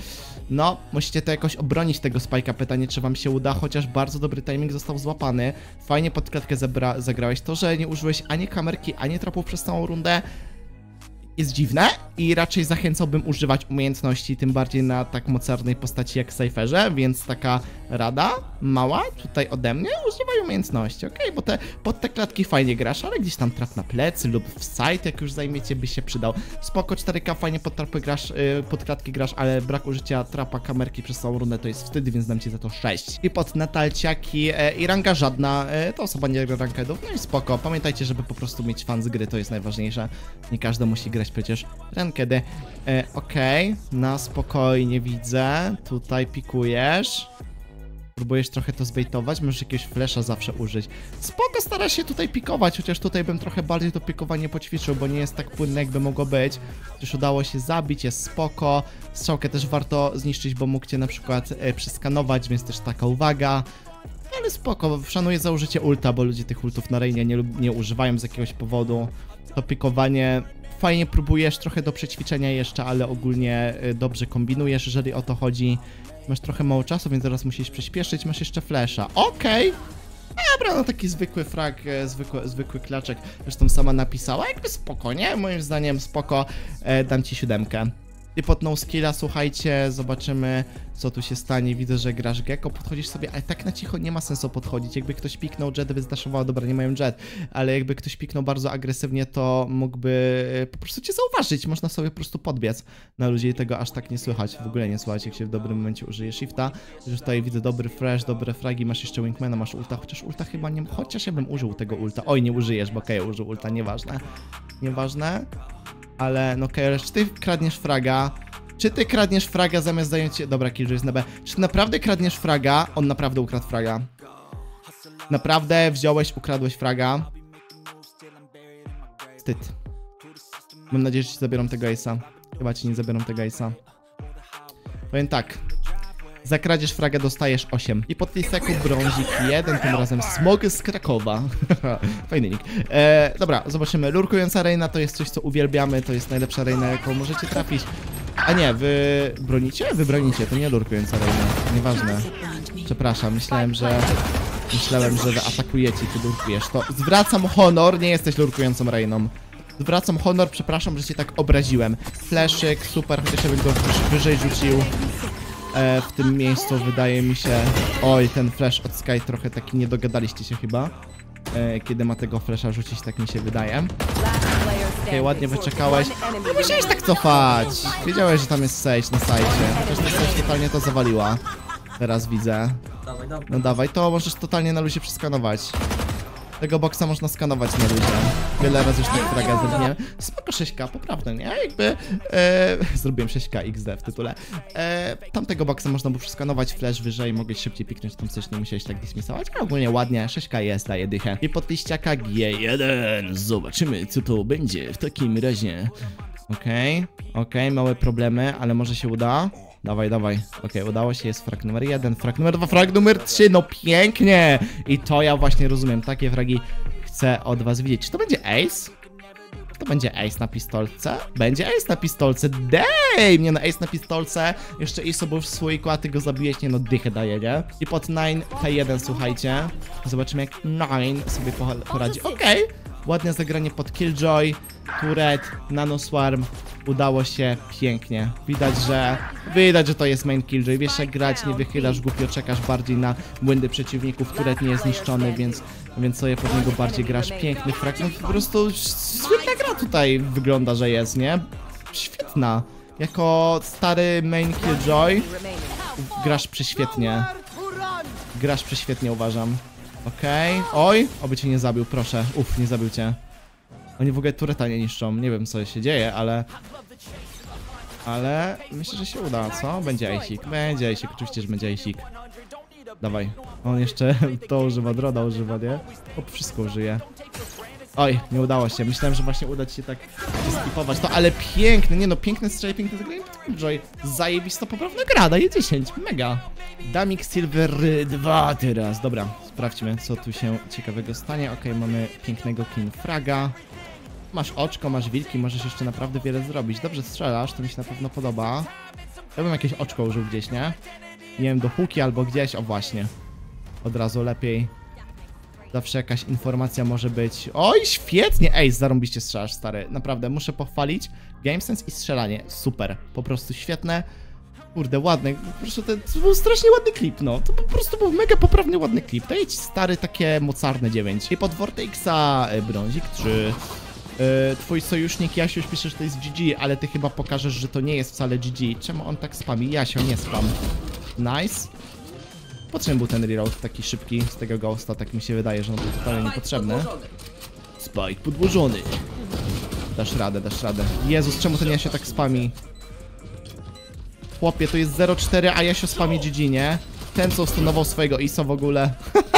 to jakoś obronić tego Spike'a. Pytanie, czy wam się uda, chociaż bardzo dobry timing został złapany. Fajnie pod klatkę zagrałeś. To, że nie użyłeś ani kamerki, ani trapów przez całą rundę, jest dziwne i raczej zachęcałbym używać umiejętności, tym bardziej na tak mocarnej postaci jak w Cypherze, więc taka rada mała tutaj ode mnie, używaj umiejętności, okej, bo pod te klatki fajnie grasz, ale gdzieś tam traf na plecy lub w side, jak już zajmiecie, by się przydał. Spoko, 4K, fajnie pod trapy grasz, pod klatki grasz, ale brak użycia trapa, kamerki przez całą rundę to jest wstyd, więc dam ci za to 6. I pod natalciaki i ranga żadna, to osoba nie gra rankedów, no i spoko, pamiętajcie, żeby po prostu mieć fan z gry, to jest najważniejsze, nie każdy musi grać przecież rankedy. Okej, na spokojnie widzę, tutaj pikujesz. Próbujesz trochę to zbejtować, możesz jakiegoś flasha zawsze użyć. Spoko, stara się tutaj pikować, chociaż tutaj bym trochę bardziej to pikowanie poćwiczył, bo nie jest tak płynne, jakby mogło być. Chociaż udało się zabić, jest spoko. Strzałkę też warto zniszczyć, bo mógł cię na przykład przeskanować, więc też taka uwaga. Ale spoko, szanuję założycie ulta, bo ludzie tych ultów na Reinie nie używają z jakiegoś powodu. To pikowanie fajnie próbujesz, trochę do przećwiczenia jeszcze, ale ogólnie dobrze kombinujesz, jeżeli o to chodzi. Masz trochę mało czasu, więc zaraz musisz przyspieszyć, masz jeszcze flasha. Okej. Dobra, no taki zwykły frag, zwykły klaczek. Zresztą sama napisała, jakby spoko, nie? Moim zdaniem spoko, dam ci 7. Ty pod no skilla, słuchajcie, zobaczymy co tu się stanie. Widzę, że grasz Gecko, podchodzisz sobie, ale tak na cicho nie ma sensu podchodzić. Jakby ktoś piknął jet, wyzdaszowało, dobra, nie mają jet, ale jakby ktoś piknął bardzo agresywnie, to mógłby po prostu cię zauważyć. Można sobie po prostu podbiec na ludzi i tego aż tak nie słychać. W ogóle nie słychać, jak się w dobrym momencie użyje shifta. Już tutaj widzę dobry flash, dobre fragi, masz jeszcze wingmana, masz ulta, chociaż ulta chyba nie, chociaż ja bym użył tego ulta. Oj, nie użyjesz, bo okej, użył ulta, nieważne. Nieważne. Ale no okej, czy ty kradniesz fraga? Czy ty kradniesz fraga zamiast zająć się... Dobra, Killjoy jest na B. Czy ty naprawdę kradniesz fraga? On naprawdę ukradł fraga. Naprawdę wziąłeś, ukradłeś fraga. Wstyd. Mam nadzieję, że ci zabiorą tego ace'a. Chyba ci nie zabiorą tego ace'a. Powiem tak. Za kradzież fraga dostajesz 8. I pod listeku brązik 1, tym razem smog z Krakowa. Fajny nick. Dobra, zobaczymy. Lurkująca Reina to jest coś, co uwielbiamy. To jest najlepsza Reina, jaką możecie trafić. A nie, wy bronicie? Wy bronicie, to nie lurkująca Reina. Nieważne. Przepraszam, myślałem, że wy atakujecie, ty lurkujesz. To zwracam honor, nie jesteś lurkującą Reiną. Zwracam honor, przepraszam, że cię tak obraziłem. Fleszyk, super, chociaż ja bym go wyżej rzucił. W tym miejscu wydaje mi się... Oj, ten flash od Sky trochę taki nie dogadaliście się chyba. Kiedy ma tego flasha rzucić, tak mi się wydaje. Okej, ładnie wyczekałeś. No musiałeś tak cofać. Wiedziałeś, że tam jest Sage na sajcie. Chociaż ta Sage totalnie to zawaliła. Teraz widzę. No dawaj, to możesz totalnie na luzie przeskanować. Tego boksa można skanować na ludzie. Wiele razy już tak fraga zrobiłem. Spoko 6K, poprawne, nie? Jakby... zrobiłem 6K XD w tytule. Tamtego boksa można było przeskanować, flash wyżej, mogłeś szybciej piknąć, tam coś nie musiałeś tak dismissować. A ogólnie ładnie, 6K jest, daje dychę. I pod liściaka G1. Zobaczymy, co to będzie w takim razie. Okej, małe problemy, ale może się uda. Dawaj. Okej, udało się, jest frag numer 1, frag numer 2, frag numer 3, no pięknie! I to ja właśnie rozumiem, takie fragi chcę od was widzieć. Czy to będzie ace? To będzie ace na pistolce? Będzie ace na pistolce, dej! Nie no, ace na pistolce, jeszcze Iso był w słoiku, a ty go zabiłeś, nie no, dychę daje, nie? I pod 9 P1, słuchajcie. Zobaczymy, jak 9 sobie poradzi. Okej. Ładne zagranie pod Killjoy, turret, nanoswarm, udało się pięknie. Widać, że to jest main Killjoy. Wiesz jak grać, nie wychylasz głupio, czekasz bardziej na błędy przeciwników, turret nie jest zniszczony, więc sobie pod niego bardziej grasz. Piękny frag, no po prostu świetna gra tutaj wygląda, że jest, nie? Świetna. Jako stary main Killjoy grasz prześwietnie. Grasz prześwietnie, uważam. Okej. Oj, oby cię nie zabił, proszę. Nie zabił cię. Oni w ogóle tureta nie niszczą. Nie wiem, co się dzieje, ale myślę, że się uda, co? Będzie ejsik. Będzie ejsik, oczywiście, że będzie ejsik. Dawaj. On jeszcze to używa, droda używa, nie? Wszystko użyje. Oj, nie udało się. Myślałem, że właśnie uda ci się tak skipować to, ale piękny, nie no, piękny strzał, piękny zagranie pod Killjoy. Zajebista, poprawna gra, daje 10, mega. Damik Silver 2 teraz, dobra, sprawdźmy, co tu się ciekawego stanie. Okej, mamy pięknego King Fraga. Masz oczko, masz wilki, możesz jeszcze naprawdę wiele zrobić. Dobrze strzelasz, to mi się na pewno podoba. Ja bym jakieś oczko użył gdzieś, nie? Nie wiem, do huki albo gdzieś, o właśnie. Od razu lepiej. Zawsze jakaś informacja może być. Oj, świetnie! Ej, zarąbiście strzelasz, stary. Naprawdę, muszę pochwalić. Game sense i strzelanie. Super. Po prostu świetne. Kurde, ładne. Po prostu to był strasznie ładny klip, no. To po prostu był mega poprawny, ładny klip. Daję ci, stary, takie mocarne 9. I pod Vortexa brązik 3. Twój sojusznik Jasio pisze, że to jest GG, ale ty chyba pokażesz, że to nie jest wcale GG. Czemu on tak spami? Jasio, nie spam. Nice. Potrzebny był ten reload taki szybki z tego ghosta, tak mi się wydaje, że on był totalnie niepotrzebny. Spike podłożony. Dasz radę, dasz radę. Jezus, czemu ten Jasio tak spami? Chłopie, to jest 0,4, a Jasio spami GG, nie? Ten, co ustunował swojego ISO w ogóle.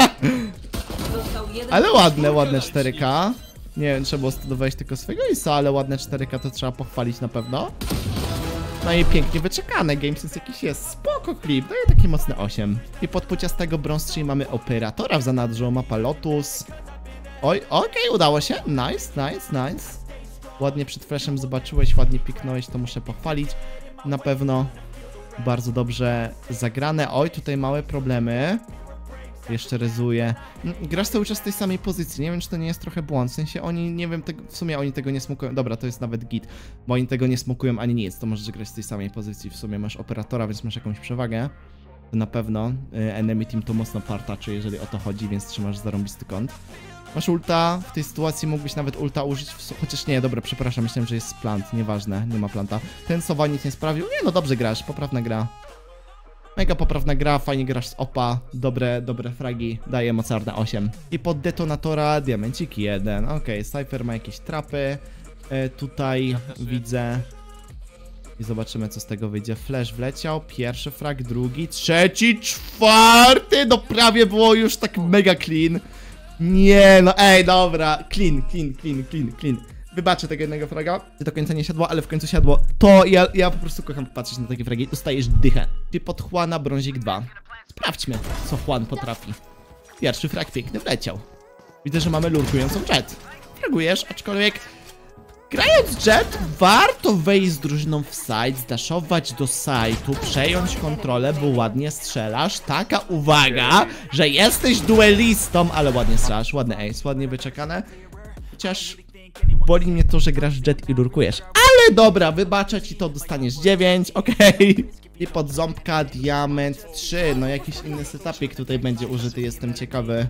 Ale ładne 4K. Nie wiem, trzeba było stunować tylko swojego ISO, ale ładne 4K to trzeba pochwalić na pewno. No i pięknie wyczekane, GameSense jakiś jest, spoko klip, no i taki mocny 8. I pod płciastego Bronze 3 mamy operatora w zanadrzu, mapa Lotus. Oj, okej, udało się, nice. Ładnie przed flashem zobaczyłeś, ładnie piknąłeś, to muszę pochwalić. Na pewno bardzo dobrze zagrane. Oj, tutaj małe problemy. Jeszcze rezuje. Grasz cały czas w tej samej pozycji, nie wiem czy to nie jest trochę błąd, w sensie oni, nie wiem, w sumie oni tego nie smokują, dobra, to jest nawet git, bo oni tego nie smokują ani nic, to możesz grać w tej samej pozycji, w sumie masz operatora, więc masz jakąś przewagę. To na pewno enemy team to mocno partaczy, jeżeli o to chodzi, więc trzymasz zarąbisty kąt. Masz ulta, w tej sytuacji mógłbyś nawet ulta użyć, chociaż nie, dobra, przepraszam, myślałem, że jest plant, nieważne, nie ma planta. Ten Sowa nic nie sprawił, nie no dobrze grasz, poprawna gra. Mega poprawna gra, fajnie grasz z opa, dobre fragi, daje mocarne 8. I pod detonatora diamencik 1, okej, Cypher ma jakieś trapy, tutaj widzę i zobaczymy co z tego wyjdzie. Flash wleciał, pierwszy frag, drugi, trzeci, czwarty, no prawie było już tak mega clean. Nie no, ej, dobra, clean. Wybaczę tego jednego fraga, do końca nie siadło, ale w końcu siadło. To ja po prostu kocham patrzeć na takie fragi, dostajesz dychę. Ty pod Juana brązik 2. Sprawdźmy, co Juan potrafi. Pierwszy frag piękny wleciał. Widzę, że mamy lurkującą Jet. Fragujesz, aczkolwiek grając Jet warto wejść z drużyną w side, zdaszować do side'u, przejąć kontrolę, bo ładnie strzelasz. Taka uwaga, że jesteś duelistą, ale ładnie strzelasz, ładny ace, ładnie wyczekane. Chociaż boli mnie to, że grasz Jet i lurkujesz. Ale dobra, wybaczę ci to, dostaniesz 9, okej. I pod ząbka diament 3, no jakiś inny setupik tutaj będzie użyty, jestem ciekawy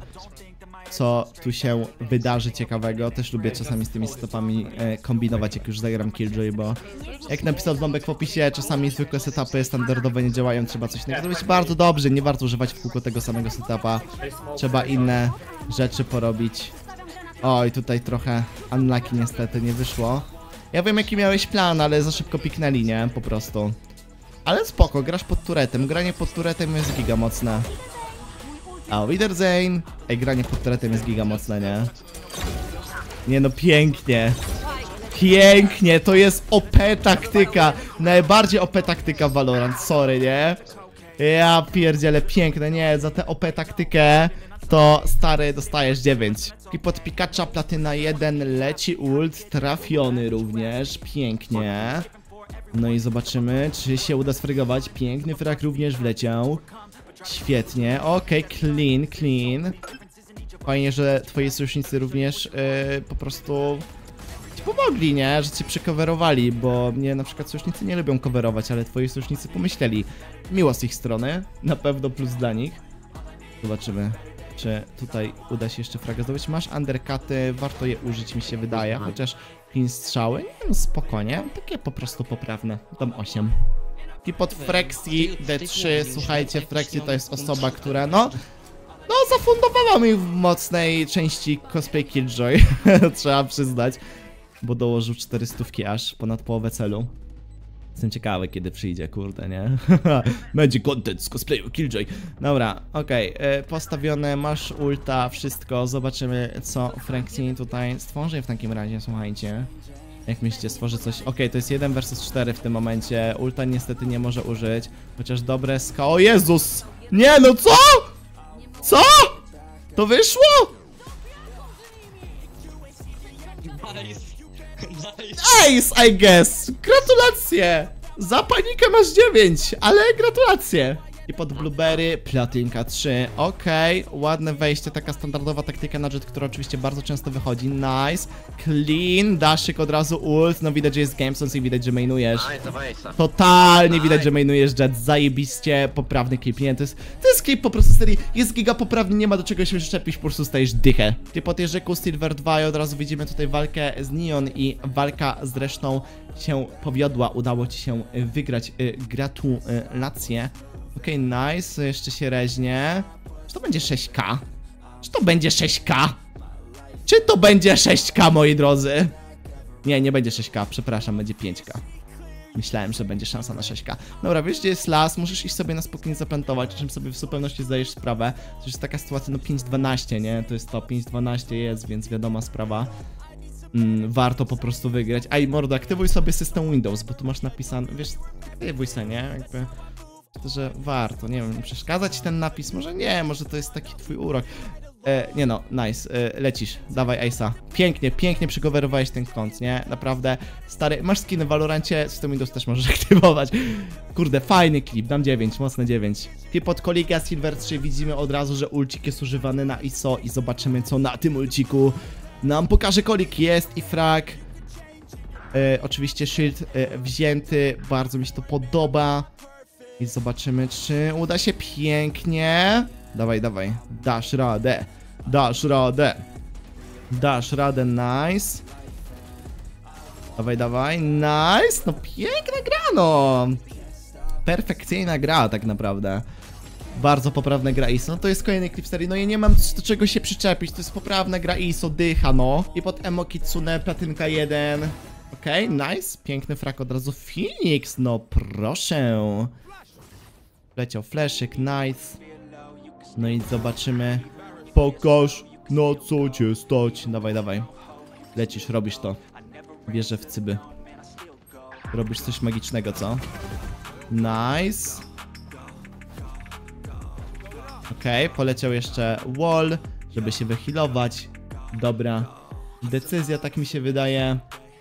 co tu się wydarzy ciekawego. Też lubię czasami z tymi setupami kombinować, jak już zagram Killjoy, bo jak napisał Ząbek w opisie, czasami zwykłe setupy standardowe nie działają, trzeba coś innego zrobić bardzo dobrze, nie warto używać w kółko tego samego setupa, trzeba inne rzeczy porobić. Oj, tutaj trochę unlucky niestety nie wyszło. Ja wiem jaki miałeś plan, ale za szybko piknęli, nie? Po prostu. Ale spoko, grasz pod turetem, granie pod turetem jest giga mocne. Auf Wiedersehen. Ej, granie pod turetem jest giga mocne, nie? Nie no, pięknie. Pięknie, to jest OP taktyka. Najbardziej OP taktyka w Valorant, sorry, nie? Ja pierdzielę, piękne, nie, za tę OP taktykę to stary dostajesz 9. I pod Pikacha platyna 1 leci ult, trafiony również, pięknie. No i zobaczymy, czy się uda sfrygować. Piękny frag również wleciał. Świetnie, okej, clean. Fajnie, że twoi sojusznicy również po prostu ci pomogli, nie? Że ci przecoverowali, bo mnie na przykład sojusznicy nie lubią coverować, ale twoi sojusznicy pomyśleli. Miło z ich strony, na pewno plus dla nich. Zobaczymy, czy tutaj uda się jeszcze fraga zdobyć. Masz undercuty, warto je użyć mi się wydaje, chociaż 5 strzały, nie no spokojnie, takie po prostu poprawne, dam 8. I pod Frexi D3, słuchajcie, Frexi to jest osoba, która no zafundowała mi w mocnej części cosplay Killjoy, trzeba przyznać, bo dołożył 400 aż, ponad połowę celu. Jestem ciekawy kiedy przyjdzie, kurde, nie? Będzie content z cosplayu Killjoy. Dobra, okej, postawione, masz ulta, wszystko, zobaczymy co Frexi tutaj stworzy w takim razie, słuchajcie. Jak myślicie, stworzy coś? Okej, to jest 1 versus 4 w tym momencie. Ulta niestety nie może użyć. Chociaż dobre ska... O Jezus! Nie no, co? Co? To wyszło? Ace, I guess! Gratulacje! Za panikę masz 9, ale gratulacje! I pod Blueberry platynka 3, okej, ładne wejście, taka standardowa taktyka na Jet, która oczywiście bardzo często wychodzi, nice, clean, daszyk od razu ult, no widać, że jest GameSense i widać, że mainujesz, totalnie widać, że mainujesz Jet, zajebiście poprawny klip, nie, to jest klip po prostu serii, jest giga poprawny, nie ma do czego się szczepić, po prostu stajesz dychę. I pod Jerzyku Silver 2 i od razu widzimy tutaj walkę z Neon i walka zresztą się powiodła, udało ci się wygrać, gratulacje. Okej, nice, jeszcze się reźnie. Czy to będzie 6K? Czy to będzie 6K? Czy to będzie 6K, moi drodzy? Nie będzie 6K, przepraszam, będzie 5K. Myślałem, że będzie szansa na 6K. Dobra, wiesz gdzie jest las, możesz iść sobie na spokojnie zaplantować, o czym sobie w zupełności zdajesz sprawę. To jest taka sytuacja, no 5-12, nie? To jest to, 5-12 jest, więc wiadoma sprawa. warto po prostu wygrać. Ej, mordo, aktywuj sobie system Windows, bo tu masz napisane, wiesz, aktywuj sobie, nie? Jakby, to, że warto, nie wiem, przeszkadza ci ten napis? Może nie, może to jest taki twój urok. Nie no, nice, lecisz, dawaj Ace'a. Pięknie, pięknie przycoverowałeś ten kąt, nie? Naprawdę, stary, masz skiny w Valorancie, system Windows też możesz aktywować. Kurde, fajny klip, dam 9, mocne 9. Klip od Koliga Silver 3, widzimy od razu, że ulcik jest używany na ISO i zobaczymy, co na tym ulciku nam pokaże. Kolik jest i frag. Oczywiście shield wzięty, bardzo mi się to podoba. I zobaczymy, czy uda się pięknie. Dawaj, dawaj, dasz radę, dasz radę. Dasz radę, nice. Dawaj, dawaj, nice. No piękna gra, no. Perfekcyjna gra tak naprawdę. Bardzo poprawna gra ISO, no to jest kolejny klip serii, no ja nie mam do czego się przyczepić, to jest poprawna gra ISO, dycha no. I pod Emo Kitsune, platynka 1. Okej, nice, piękny frak od razu, Phoenix, no proszę. Leciał fleszyk, nice. No i zobaczymy. Pokaż, na co cię stać. Dawaj, dawaj. Lecisz, robisz to. Wierzę w cyby. Robisz coś magicznego, co? Nice. Okej, poleciał jeszcze wall, żeby się wyhealować. Dobra decyzja, tak mi się wydaje.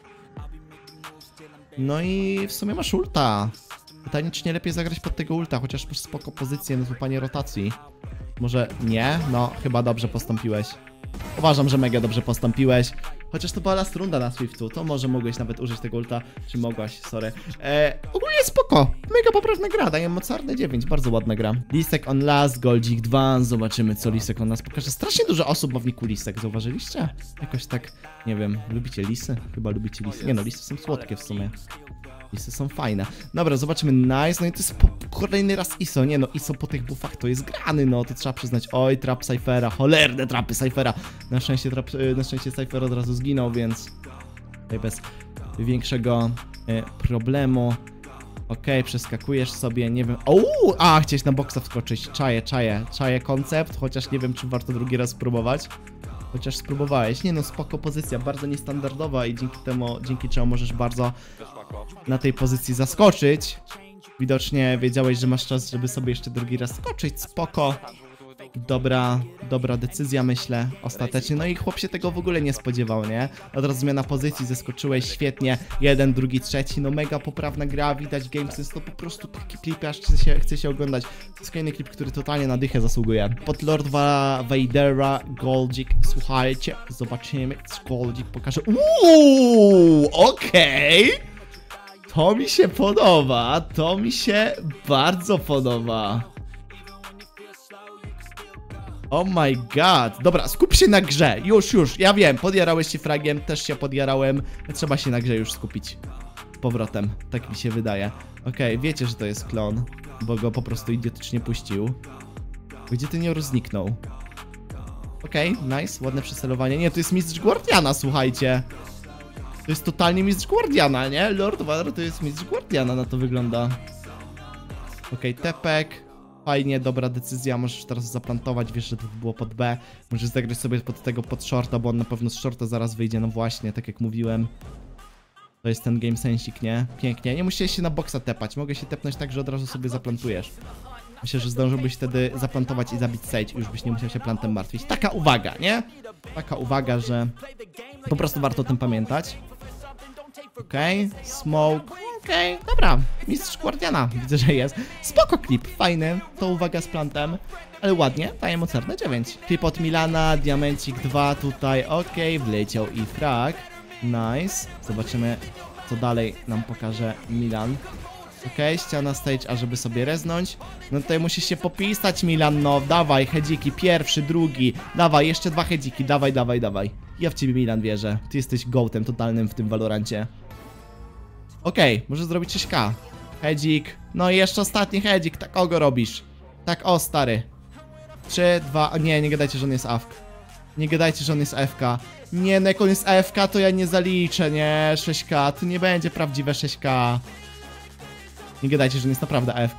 No i w sumie masz ulta. Pytanie, czy nie lepiej zagrać pod tego ulta, chociaż masz spoko pozycję na złapanie rotacji. Może nie? No, chyba dobrze postąpiłeś. Uważam, że mega dobrze postąpiłeś. Chociaż to była last runda na Swiftu, to może mogłeś nawet użyć tego ulta. Czy mogłaś, sorry. Ogólnie spoko. Mega poprawna gra, daję mocarne 9, bardzo ładna gra. Lisek on last, Goldzik 2, zobaczymy co Lisek on nas pokaże. Strasznie dużo osób ma w niku Lisek, zauważyliście? Jakoś tak, nie wiem, lubicie lisy? Chyba lubicie lisy. Nie no, lisy są słodkie w sumie. Lisy są fajne. Dobra, zobaczymy, nice, no i to jest kolejny raz ISO, nie no, ISO po tych buffach to jest grany, no, to trzeba przyznać. Oj, trap Cyphera, cholerne trapy Cyphera. Na szczęście Cypher od razu zginął, więc tutaj bez większego problemu. Okej, przeskakujesz sobie, nie wiem, chciałeś na boksa wskoczyć, czaję koncept, chociaż nie wiem, czy warto drugi raz spróbować. Chociaż spróbowałeś. Nie no, spoko pozycja, bardzo niestandardowa i dzięki czemu możesz bardzo na tej pozycji zaskoczyć. Widocznie wiedziałeś, że masz czas, żeby sobie jeszcze drugi raz skoczyć. Spoko. Dobra decyzja, myślę, ostatecznie. No i chłop się tego w ogóle nie spodziewał, nie? Od razu zmiana pozycji, zeskoczyłeś świetnie. Jeden, drugi, trzeci, no mega poprawna gra, widać Gamesys, to po prostu taki klip, aż chce się oglądać. To jest kolejny klip, który totalnie na dychę zasługuje. Pod Lorda Vadera, Goldzik, słuchajcie, zobaczymy, co Goldzik pokaże. Okej. To mi się podoba, to mi się bardzo podoba. Oh my god. Dobra, skup się na grze. Już. Ja wiem, podjarałeś się fragiem, też się podjarałem. Trzeba się na grze już skupić. Z powrotem, tak mi się wydaje. Okej, wiecie, że to jest klon, bo go po prostu idiotycznie puścił. Gdzie ten Nior zniknął? Okej, nice, ładne przecelowanie. Nie, to jest mistrz Guardiana, słuchajcie. To jest totalnie mistrz Guardiana, nie? Lord Vader to jest mistrz Guardiana, na to wygląda. Okej, tepek. Fajnie, dobra decyzja, możesz teraz zaplantować, wiesz, że to było pod B. Możesz zagrać sobie pod shorta, bo on na pewno z shorta zaraz wyjdzie, no właśnie, tak jak mówiłem. To jest ten game sensik, nie? Pięknie, nie musiałeś się na boksa tepać, mogę się tepnąć tak, że od razu sobie zaplantujesz. Myślę, że zdążyłbyś wtedy zaplantować i zabić Sage, już byś nie musiał się plantem martwić. Taka uwaga, nie? Taka uwaga, że po prostu warto o tym pamiętać. Okej, smoke. Okej, dobra, mistrz Guardiana, widzę, że jest. Spoko klip, fajny, to uwaga z plantem, ale ładnie, daję mocarne 9. Klip od Milana, diamencik 2 tutaj, okej, wleciał i frag. Nice, zobaczymy, co dalej nam pokaże Milan. Okej, ściana stage, ażeby sobie reznąć. No tutaj musisz się popisać, Milan, no, dawaj, hedziki, pierwszy, drugi, dawaj, jeszcze 2 hedziki, dawaj. Ja w ciebie, Milan, wierzę, ty jesteś gołtem totalnym w tym Valorancie. Okej, możesz zrobić 6K. Hedzik. No i jeszcze ostatni hedzik. Tak go robisz. Tak, o stary. 3, 2, nie gadajcie, że on jest AFK. Nie gadajcie, że on jest AFK. Nie, no jak on jest AFK, to ja nie zaliczę, nie? 6K, to nie będzie prawdziwe 6K. Nie gadajcie, że on jest naprawdę AFK.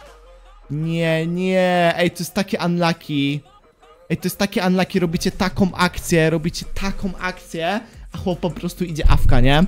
Nie. Ej, to jest takie unlucky. Robicie taką akcję, a chłop po prostu idzie awka, nie?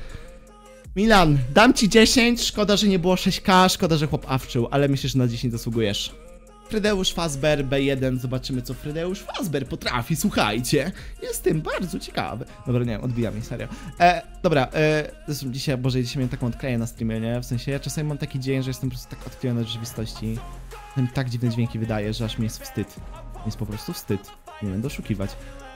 Milan, dam ci 10, szkoda, że nie było 6K, szkoda, że chłop awczył, ale myślę, że na 10 zasługujesz. Fredeusz Fazber B1, zobaczymy co Fredeusz Fazber potrafi, słuchajcie. Jestem bardzo ciekawy. Dobra, nie wiem, odbija mi, serio. Dobra, zresztą dzisiaj, Boże, dzisiaj miałem taką odkleję na streamie, nie? W sensie, ja czasami mam taki dzień, że jestem po prostu tak odklejony od rzeczywistości. Ten tak dziwne dźwięki wydaje, że aż mi jest wstyd. Jest po prostu wstyd. Nie będę oszukiwać.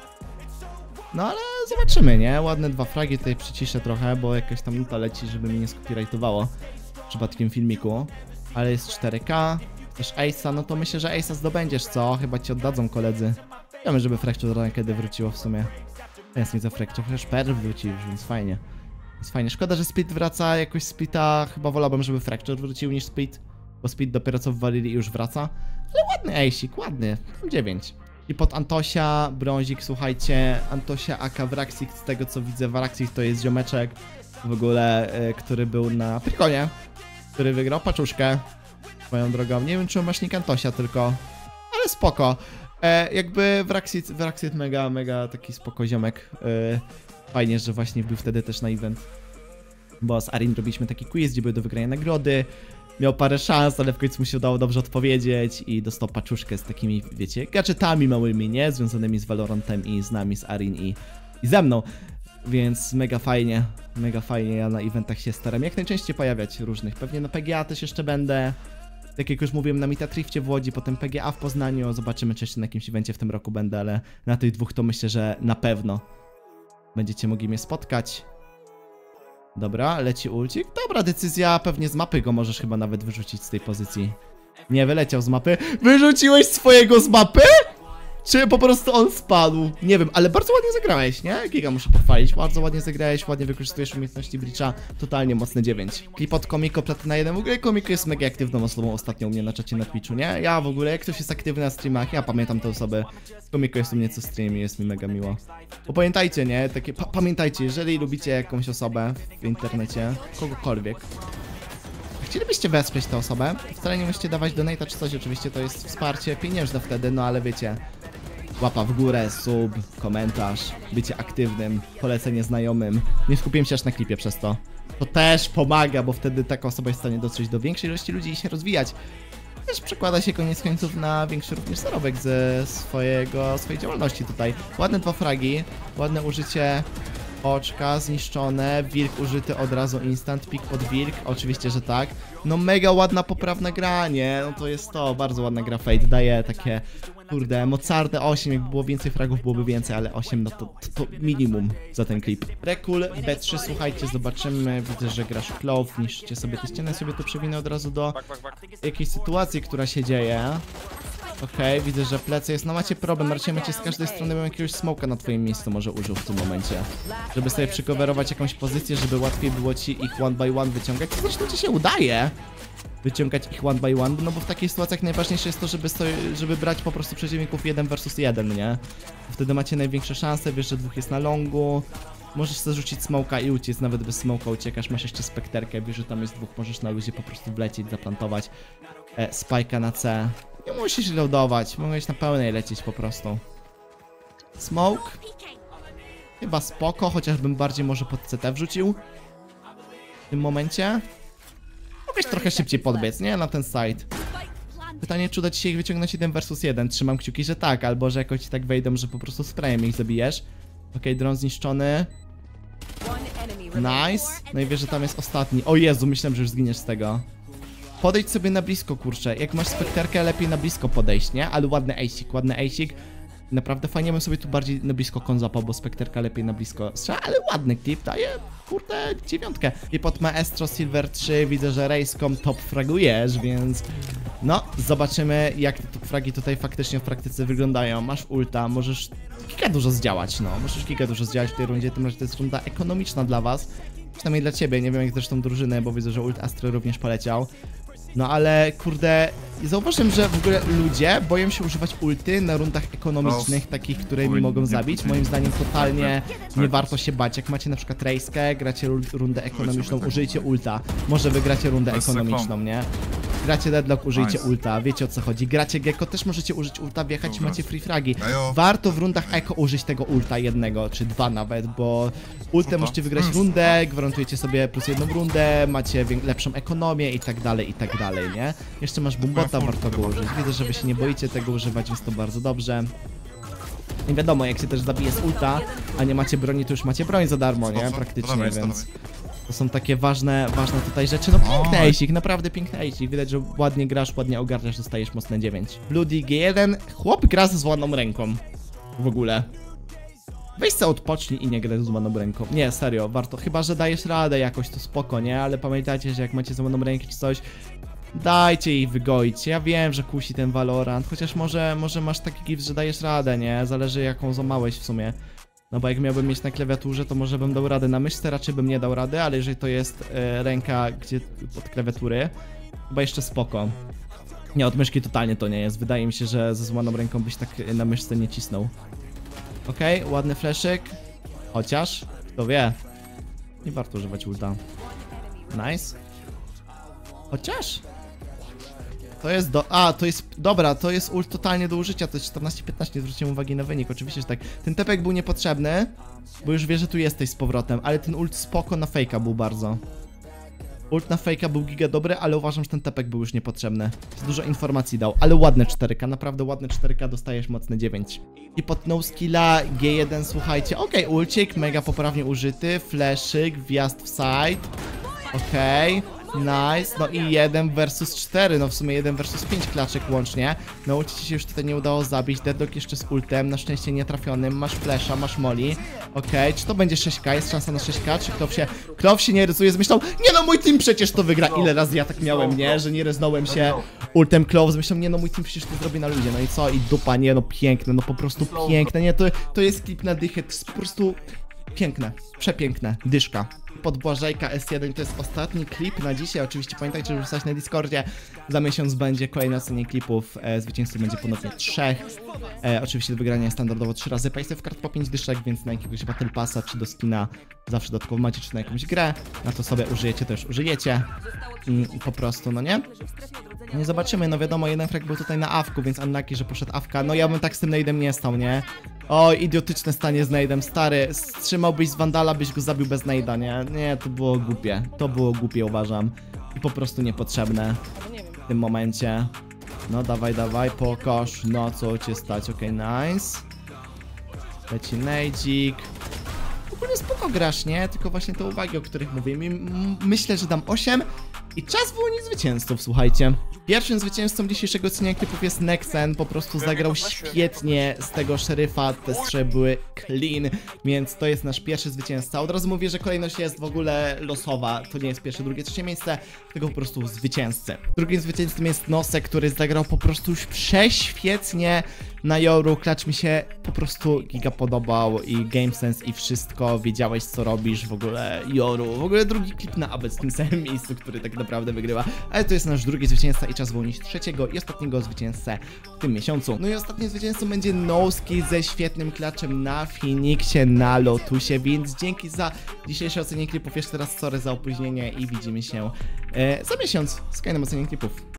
No ale zobaczymy, nie? Ładne 2 fragi, tutaj przyciszę trochę, bo jakaś tam nuta leci, żeby mi nie skopirajtowało w przypadkiem filmiku. Ale jest 4K. Też Ace'a, no to myślę, że Ace'a zdobędziesz, co? Chyba ci oddadzą koledzy. Wiemy, żeby Fracture kiedy wróciło w sumie. Jest mi za Fracture, chociaż Per wrócił, więc fajnie. Jest fajnie. Szkoda, że Split wraca, jakoś Splita chyba wolałbym, żeby Fracture wrócił niż Split. Bo Split dopiero co wwalili i już wraca. Ale ładny Ace'ik, ładny. Tam 9. I pod Antosia, brązik, słuchajcie, Antosia aka Wraxik, z tego co widzę, Wraxik to jest ziomeczek w ogóle, który był na Pyrkonie, który wygrał paczuszkę. Swoją drogą, nie wiem czy masz nick Antosia tylko, ale spoko. Jakby Wraxit mega taki spoko ziomek. Fajnie, że właśnie był wtedy też na event. Bo z Arin robiliśmy taki quiz, gdzie były do wygrania nagrody. Miał parę szans, ale w końcu mu się udało dobrze odpowiedzieć i dostał paczuszkę z takimi, wiecie, gadżetami małymi, nie? Związanymi z Valorantem i z nami, z Arin i ze mną. Więc mega fajnie, ja na eventach się staram jak najczęściej pojawiać różnych. Pewnie na PGA też jeszcze będę. Tak jak już mówiłem, na Metatrifcie w Łodzi, potem PGA w Poznaniu. Zobaczymy, czy jeszcze na jakimś evencie w tym roku będę, ale na tych 2 to myślę, że na pewno będziecie mogli mnie spotkać. Dobra, leci ulcik. Dobra, decyzja, pewnie z mapy go możesz chyba nawet wyrzucić z tej pozycji. Nie, wyleciał z mapy. Wyrzuciłeś swojego z mapy? Czy po prostu on spadł? Nie wiem, ale bardzo ładnie zagrałeś, nie? Giga muszę pochwalić. Bardzo ładnie zagrałeś, ładnie wykorzystujesz umiejętności Breacha. Totalnie mocne 9. Klip od Komiko, Platyna 1. W ogóle Komiko jest mega aktywną osobą ostatnio u mnie na czacie na Twitchu, nie? Ja w ogóle, jak ktoś jest aktywny na streamach, ja pamiętam tę osobę. Komiko jest u mnie co stream i jest mi mega miło. Bo pamiętajcie, nie? Takie, pamiętajcie, jeżeli lubicie jakąś osobę w internecie, kogokolwiek, chcielibyście wesprzeć tę osobę, wcale nie musicie dawać donate'a czy coś, oczywiście to jest wsparcie pieniężne wtedy, no ale wiecie, łapa w górę, sub, komentarz, bycie aktywnym, polecenie znajomym. Nie skupiłem się aż na klipie przez to. To też pomaga, bo wtedy taka osoba jest w stanie dotrzeć do większej ilości ludzi i się rozwijać. Też przekłada się koniec końców na większy również zarobek ze swojej działalności tutaj. Ładne 2 fragi, ładne użycie oczka, zniszczone, wilk użyty od razu instant, pik pod wilk, oczywiście, że tak. No mega ładna, poprawna gra, nie? No to jest to, bardzo ładna gra Fate, daje takie, kurde, mocarne 8, jakby było więcej fragów byłoby więcej, ale 8 no to minimum za ten klip. Rekul B3, słuchajcie, zobaczymy, widzę, że grasz w Clove, niszczycie sobie te ściany, sobie to przewinę od razu do jakiejś sytuacji, która się dzieje. Okej, widzę, że plecy jest, no macie problem, raczej macie z każdej strony, bym jakiegoś smoka na twoim miejscu może użył w tym momencie. Żeby sobie przycoverować jakąś pozycję, żeby łatwiej było ci ich one by one wyciągać, co zresztą ci się udaje. Wyciągać ich one by one, no bo w takich sytuacjach najważniejsze jest to, żeby brać po prostu przeciwników 1 versus 1, nie? Wtedy macie największe szanse, wiesz, że 2 jest na longu. Możesz sobie rzucić smoka i uciec, nawet bez smoka uciekasz, masz jeszcze spekterkę, wiesz, że tam jest 2, możesz na luzie po prostu wlecieć, zaplantować. Spike'a na C. Nie musisz loadować, mogłeś na pełnej lecieć po prostu. Smoke. Chyba spoko, chociażbym bardziej może pod CT wrzucił. W tym momencie. Mogłeś trochę szybciej podbiec, nie? Na ten side. Pytanie, czy uda ci się ich wyciągnąć 1 versus 1. Trzymam kciuki, że tak, albo że jakoś ci tak wejdą, że po prostu sprayem ich zabijesz. Okej, dron zniszczony. Nice. No i wiesz, że tam jest ostatni. O Jezu, myślałem, że już zginiesz z tego. Podejdź sobie na blisko, kurczę. Jak masz spekterkę, lepiej na blisko podejść, nie? Ale ładny ace'ik, ładny ace'ik. Naprawdę fajnie bym sobie tu bardziej na blisko kon zapał, bo spekterka lepiej na blisko strzela, ale ładny klip, daje, kurde, 9. I pod Maestro Silver 3 widzę, że Racecom top fragujesz, więc no, zobaczymy jak te top fragi tutaj faktycznie w praktyce wyglądają. Masz ulta, możesz giga dużo zdziałać, no, możesz giga dużo zdziałać w tej rundzie, tym razie to jest runda ekonomiczna dla was. Przynajmniej dla ciebie, nie wiem jak zresztą drużyny, bo widzę, że ult Astro również poleciał. No ale kurde, zauważyłem, że w ogóle ludzie boją się używać ulty na rundach ekonomicznych, takich, które mi mogą zabić. Moim zdaniem totalnie nie warto się bać. Jak macie na przykład rejskę, gracie rundę ekonomiczną, użyjcie ulta. Może wygracie rundę ekonomiczną, nie? Gracie deadlock, użyjcie ulta, wiecie o co chodzi. Gracie Gecko, też możecie użyć ulta, wjechać i macie free fragi. Warto w rundach eko użyć tego ulta jednego, czy dwa nawet, bo ultem możecie wygrać rundę, gwarantujecie sobie plus jedną rundę, macie lepszą ekonomię i tak dalej, nie? Jeszcze masz bombota, warto go użyć. Widzę, że wy się nie boicie tego używać, więc to bardzo dobrze. I wiadomo, jak się też zabije z ulta, a nie macie broni, to już macie broń za darmo, nie? Praktycznie, więc... To są takie ważne tutaj rzeczy. No piękny ejsik, naprawdę piękny ejsik. Widać, że ładnie grasz, ładnie ogarniasz, dostajesz mocne 9. Bloody G1. Chłop gra ze złamaną ręką. W ogóle. Weź se odpocznij i nie graj z złamaną ręką. Nie, serio, warto. Chyba, że dajesz radę jakoś, to spoko, nie? Ale pamiętajcie, że jak macie złamaną rękę czy coś, dajcie jej wygoić. Ja wiem, że kusi ten Valorant, chociaż może masz taki gift, że dajesz radę, nie? Zależy jaką złamałeś w sumie. No bo jak miałbym mieć na klawiaturze, to może bym dał radę. Na myszce raczej bym nie dał rady, ale jeżeli to jest ręka gdzie od klawiatury, chyba jeszcze spoko. Nie, od myszki totalnie to nie jest. Wydaje mi się, że ze złamaną ręką byś tak na myszce nie cisnął. Okej, ładny flaszyk. Chociaż, kto wie. Nie warto używać ulta. Nice. Chociaż... To jest to jest, dobra, to jest ult totalnie do użycia, to jest 14-15, nie zwróciłem uwagi na wynik, oczywiście, że tak. Ten tepek był niepotrzebny, bo już wie, że tu jesteś z powrotem, ale ten ult spoko na fejka był bardzo. Ult na fejka był giga dobry, ale uważam, że ten tepek był już niepotrzebny. Dużo informacji dał, ale ładne 4K, naprawdę ładne 4K, dostajesz mocne 9. I pod no skilla G1, słuchajcie, okej, ulcik, mega poprawnie użyty, flashyk, wjazd w side, okej. Nice, no i 1 versus 4, no w sumie 1 versus 5 klaczek łącznie. No ulti ci się już tutaj nie udało zabić, deadlock jeszcze z ultem, na szczęście nietrafionym, masz flasha, masz molly. Okej, czy to będzie 6K, jest szansa na 6K, czy Klow się nie rysuje z myślą, nie no mój team przecież to wygra, ile razy ja tak miałem, nie, że nie reznąłem się ultem Klow z myślą, nie no mój team przecież to zrobi na ludzie, no i co, i dupa, nie no piękne, no po prostu piękne, nie, to jest klip na dychę, to jest po prostu... Piękne, przepiękne, dyszka. Pod Błażejka S1 to jest ostatni klip na dzisiaj. Oczywiście pamiętajcie, żeby wstać na Discordzie. Za miesiąc będzie kolejne ocenienie klipów. Zwycięzców będzie ponownie 3. Oczywiście do wygrania standardowo 3 razy państw kart po 5 dyszek, więc na jakiegoś Battle Passa czy do skina zawsze dodatkowo macie, czy na jakąś grę. Na to sobie użyjecie, to już użyjecie. I po prostu, no nie? Nie zobaczymy, no wiadomo, jeden frag był tutaj na awku, więc unlucky, że poszedł awka. No ja bym tak z tym nade'em nie stał, nie? O, idiotyczne stanie z nade'em, stary. Strzymałbyś z Vandala, byś go zabił bez nade'a, nie? Nie, to było głupie. To było głupie, uważam. I po prostu niepotrzebne w tym momencie. No dawaj, pokaż, no co cię stać, okej, nice. Leci nade'ik. W ogóle spoko grasz, nie? Tylko właśnie te uwagi, o których mówię. Myślę, że dam 8 i czas wyłonić zwycięzców, słuchajcie. Pierwszym zwycięzcą dzisiejszego oceniania klipów jest Nexen, po prostu zagrał świetnie z tego szeryfa, te strzały były clean, więc to jest nasz pierwszy zwycięzca. Od razu mówię, że kolejność jest w ogóle losowa, to nie jest pierwsze, drugie, trzecie miejsce, tylko po prostu zwycięzcy. Drugim zwycięzcą jest Nosek, który zagrał po prostu już prześwietnie na Joru, klacz mi się po prostu giga podobał i game sense i wszystko, wiedziałeś co robisz, w ogóle Joru, w ogóle drugi klip na AB w tym samym miejscu, który tak naprawdę wygrywa, ale to jest nasz drugi zwycięzca i czas wyłonić trzeciego i ostatniego zwycięzcę w tym miesiącu. No i ostatnim zwycięzcą będzie Noski ze świetnym klaczem na Phoenixie, na Lotusie, więc dzięki za dzisiejsze ocenienie klipów, jeszcze raz sorry za opóźnienie i widzimy się za miesiąc z kolejnym ocenieniem klipów.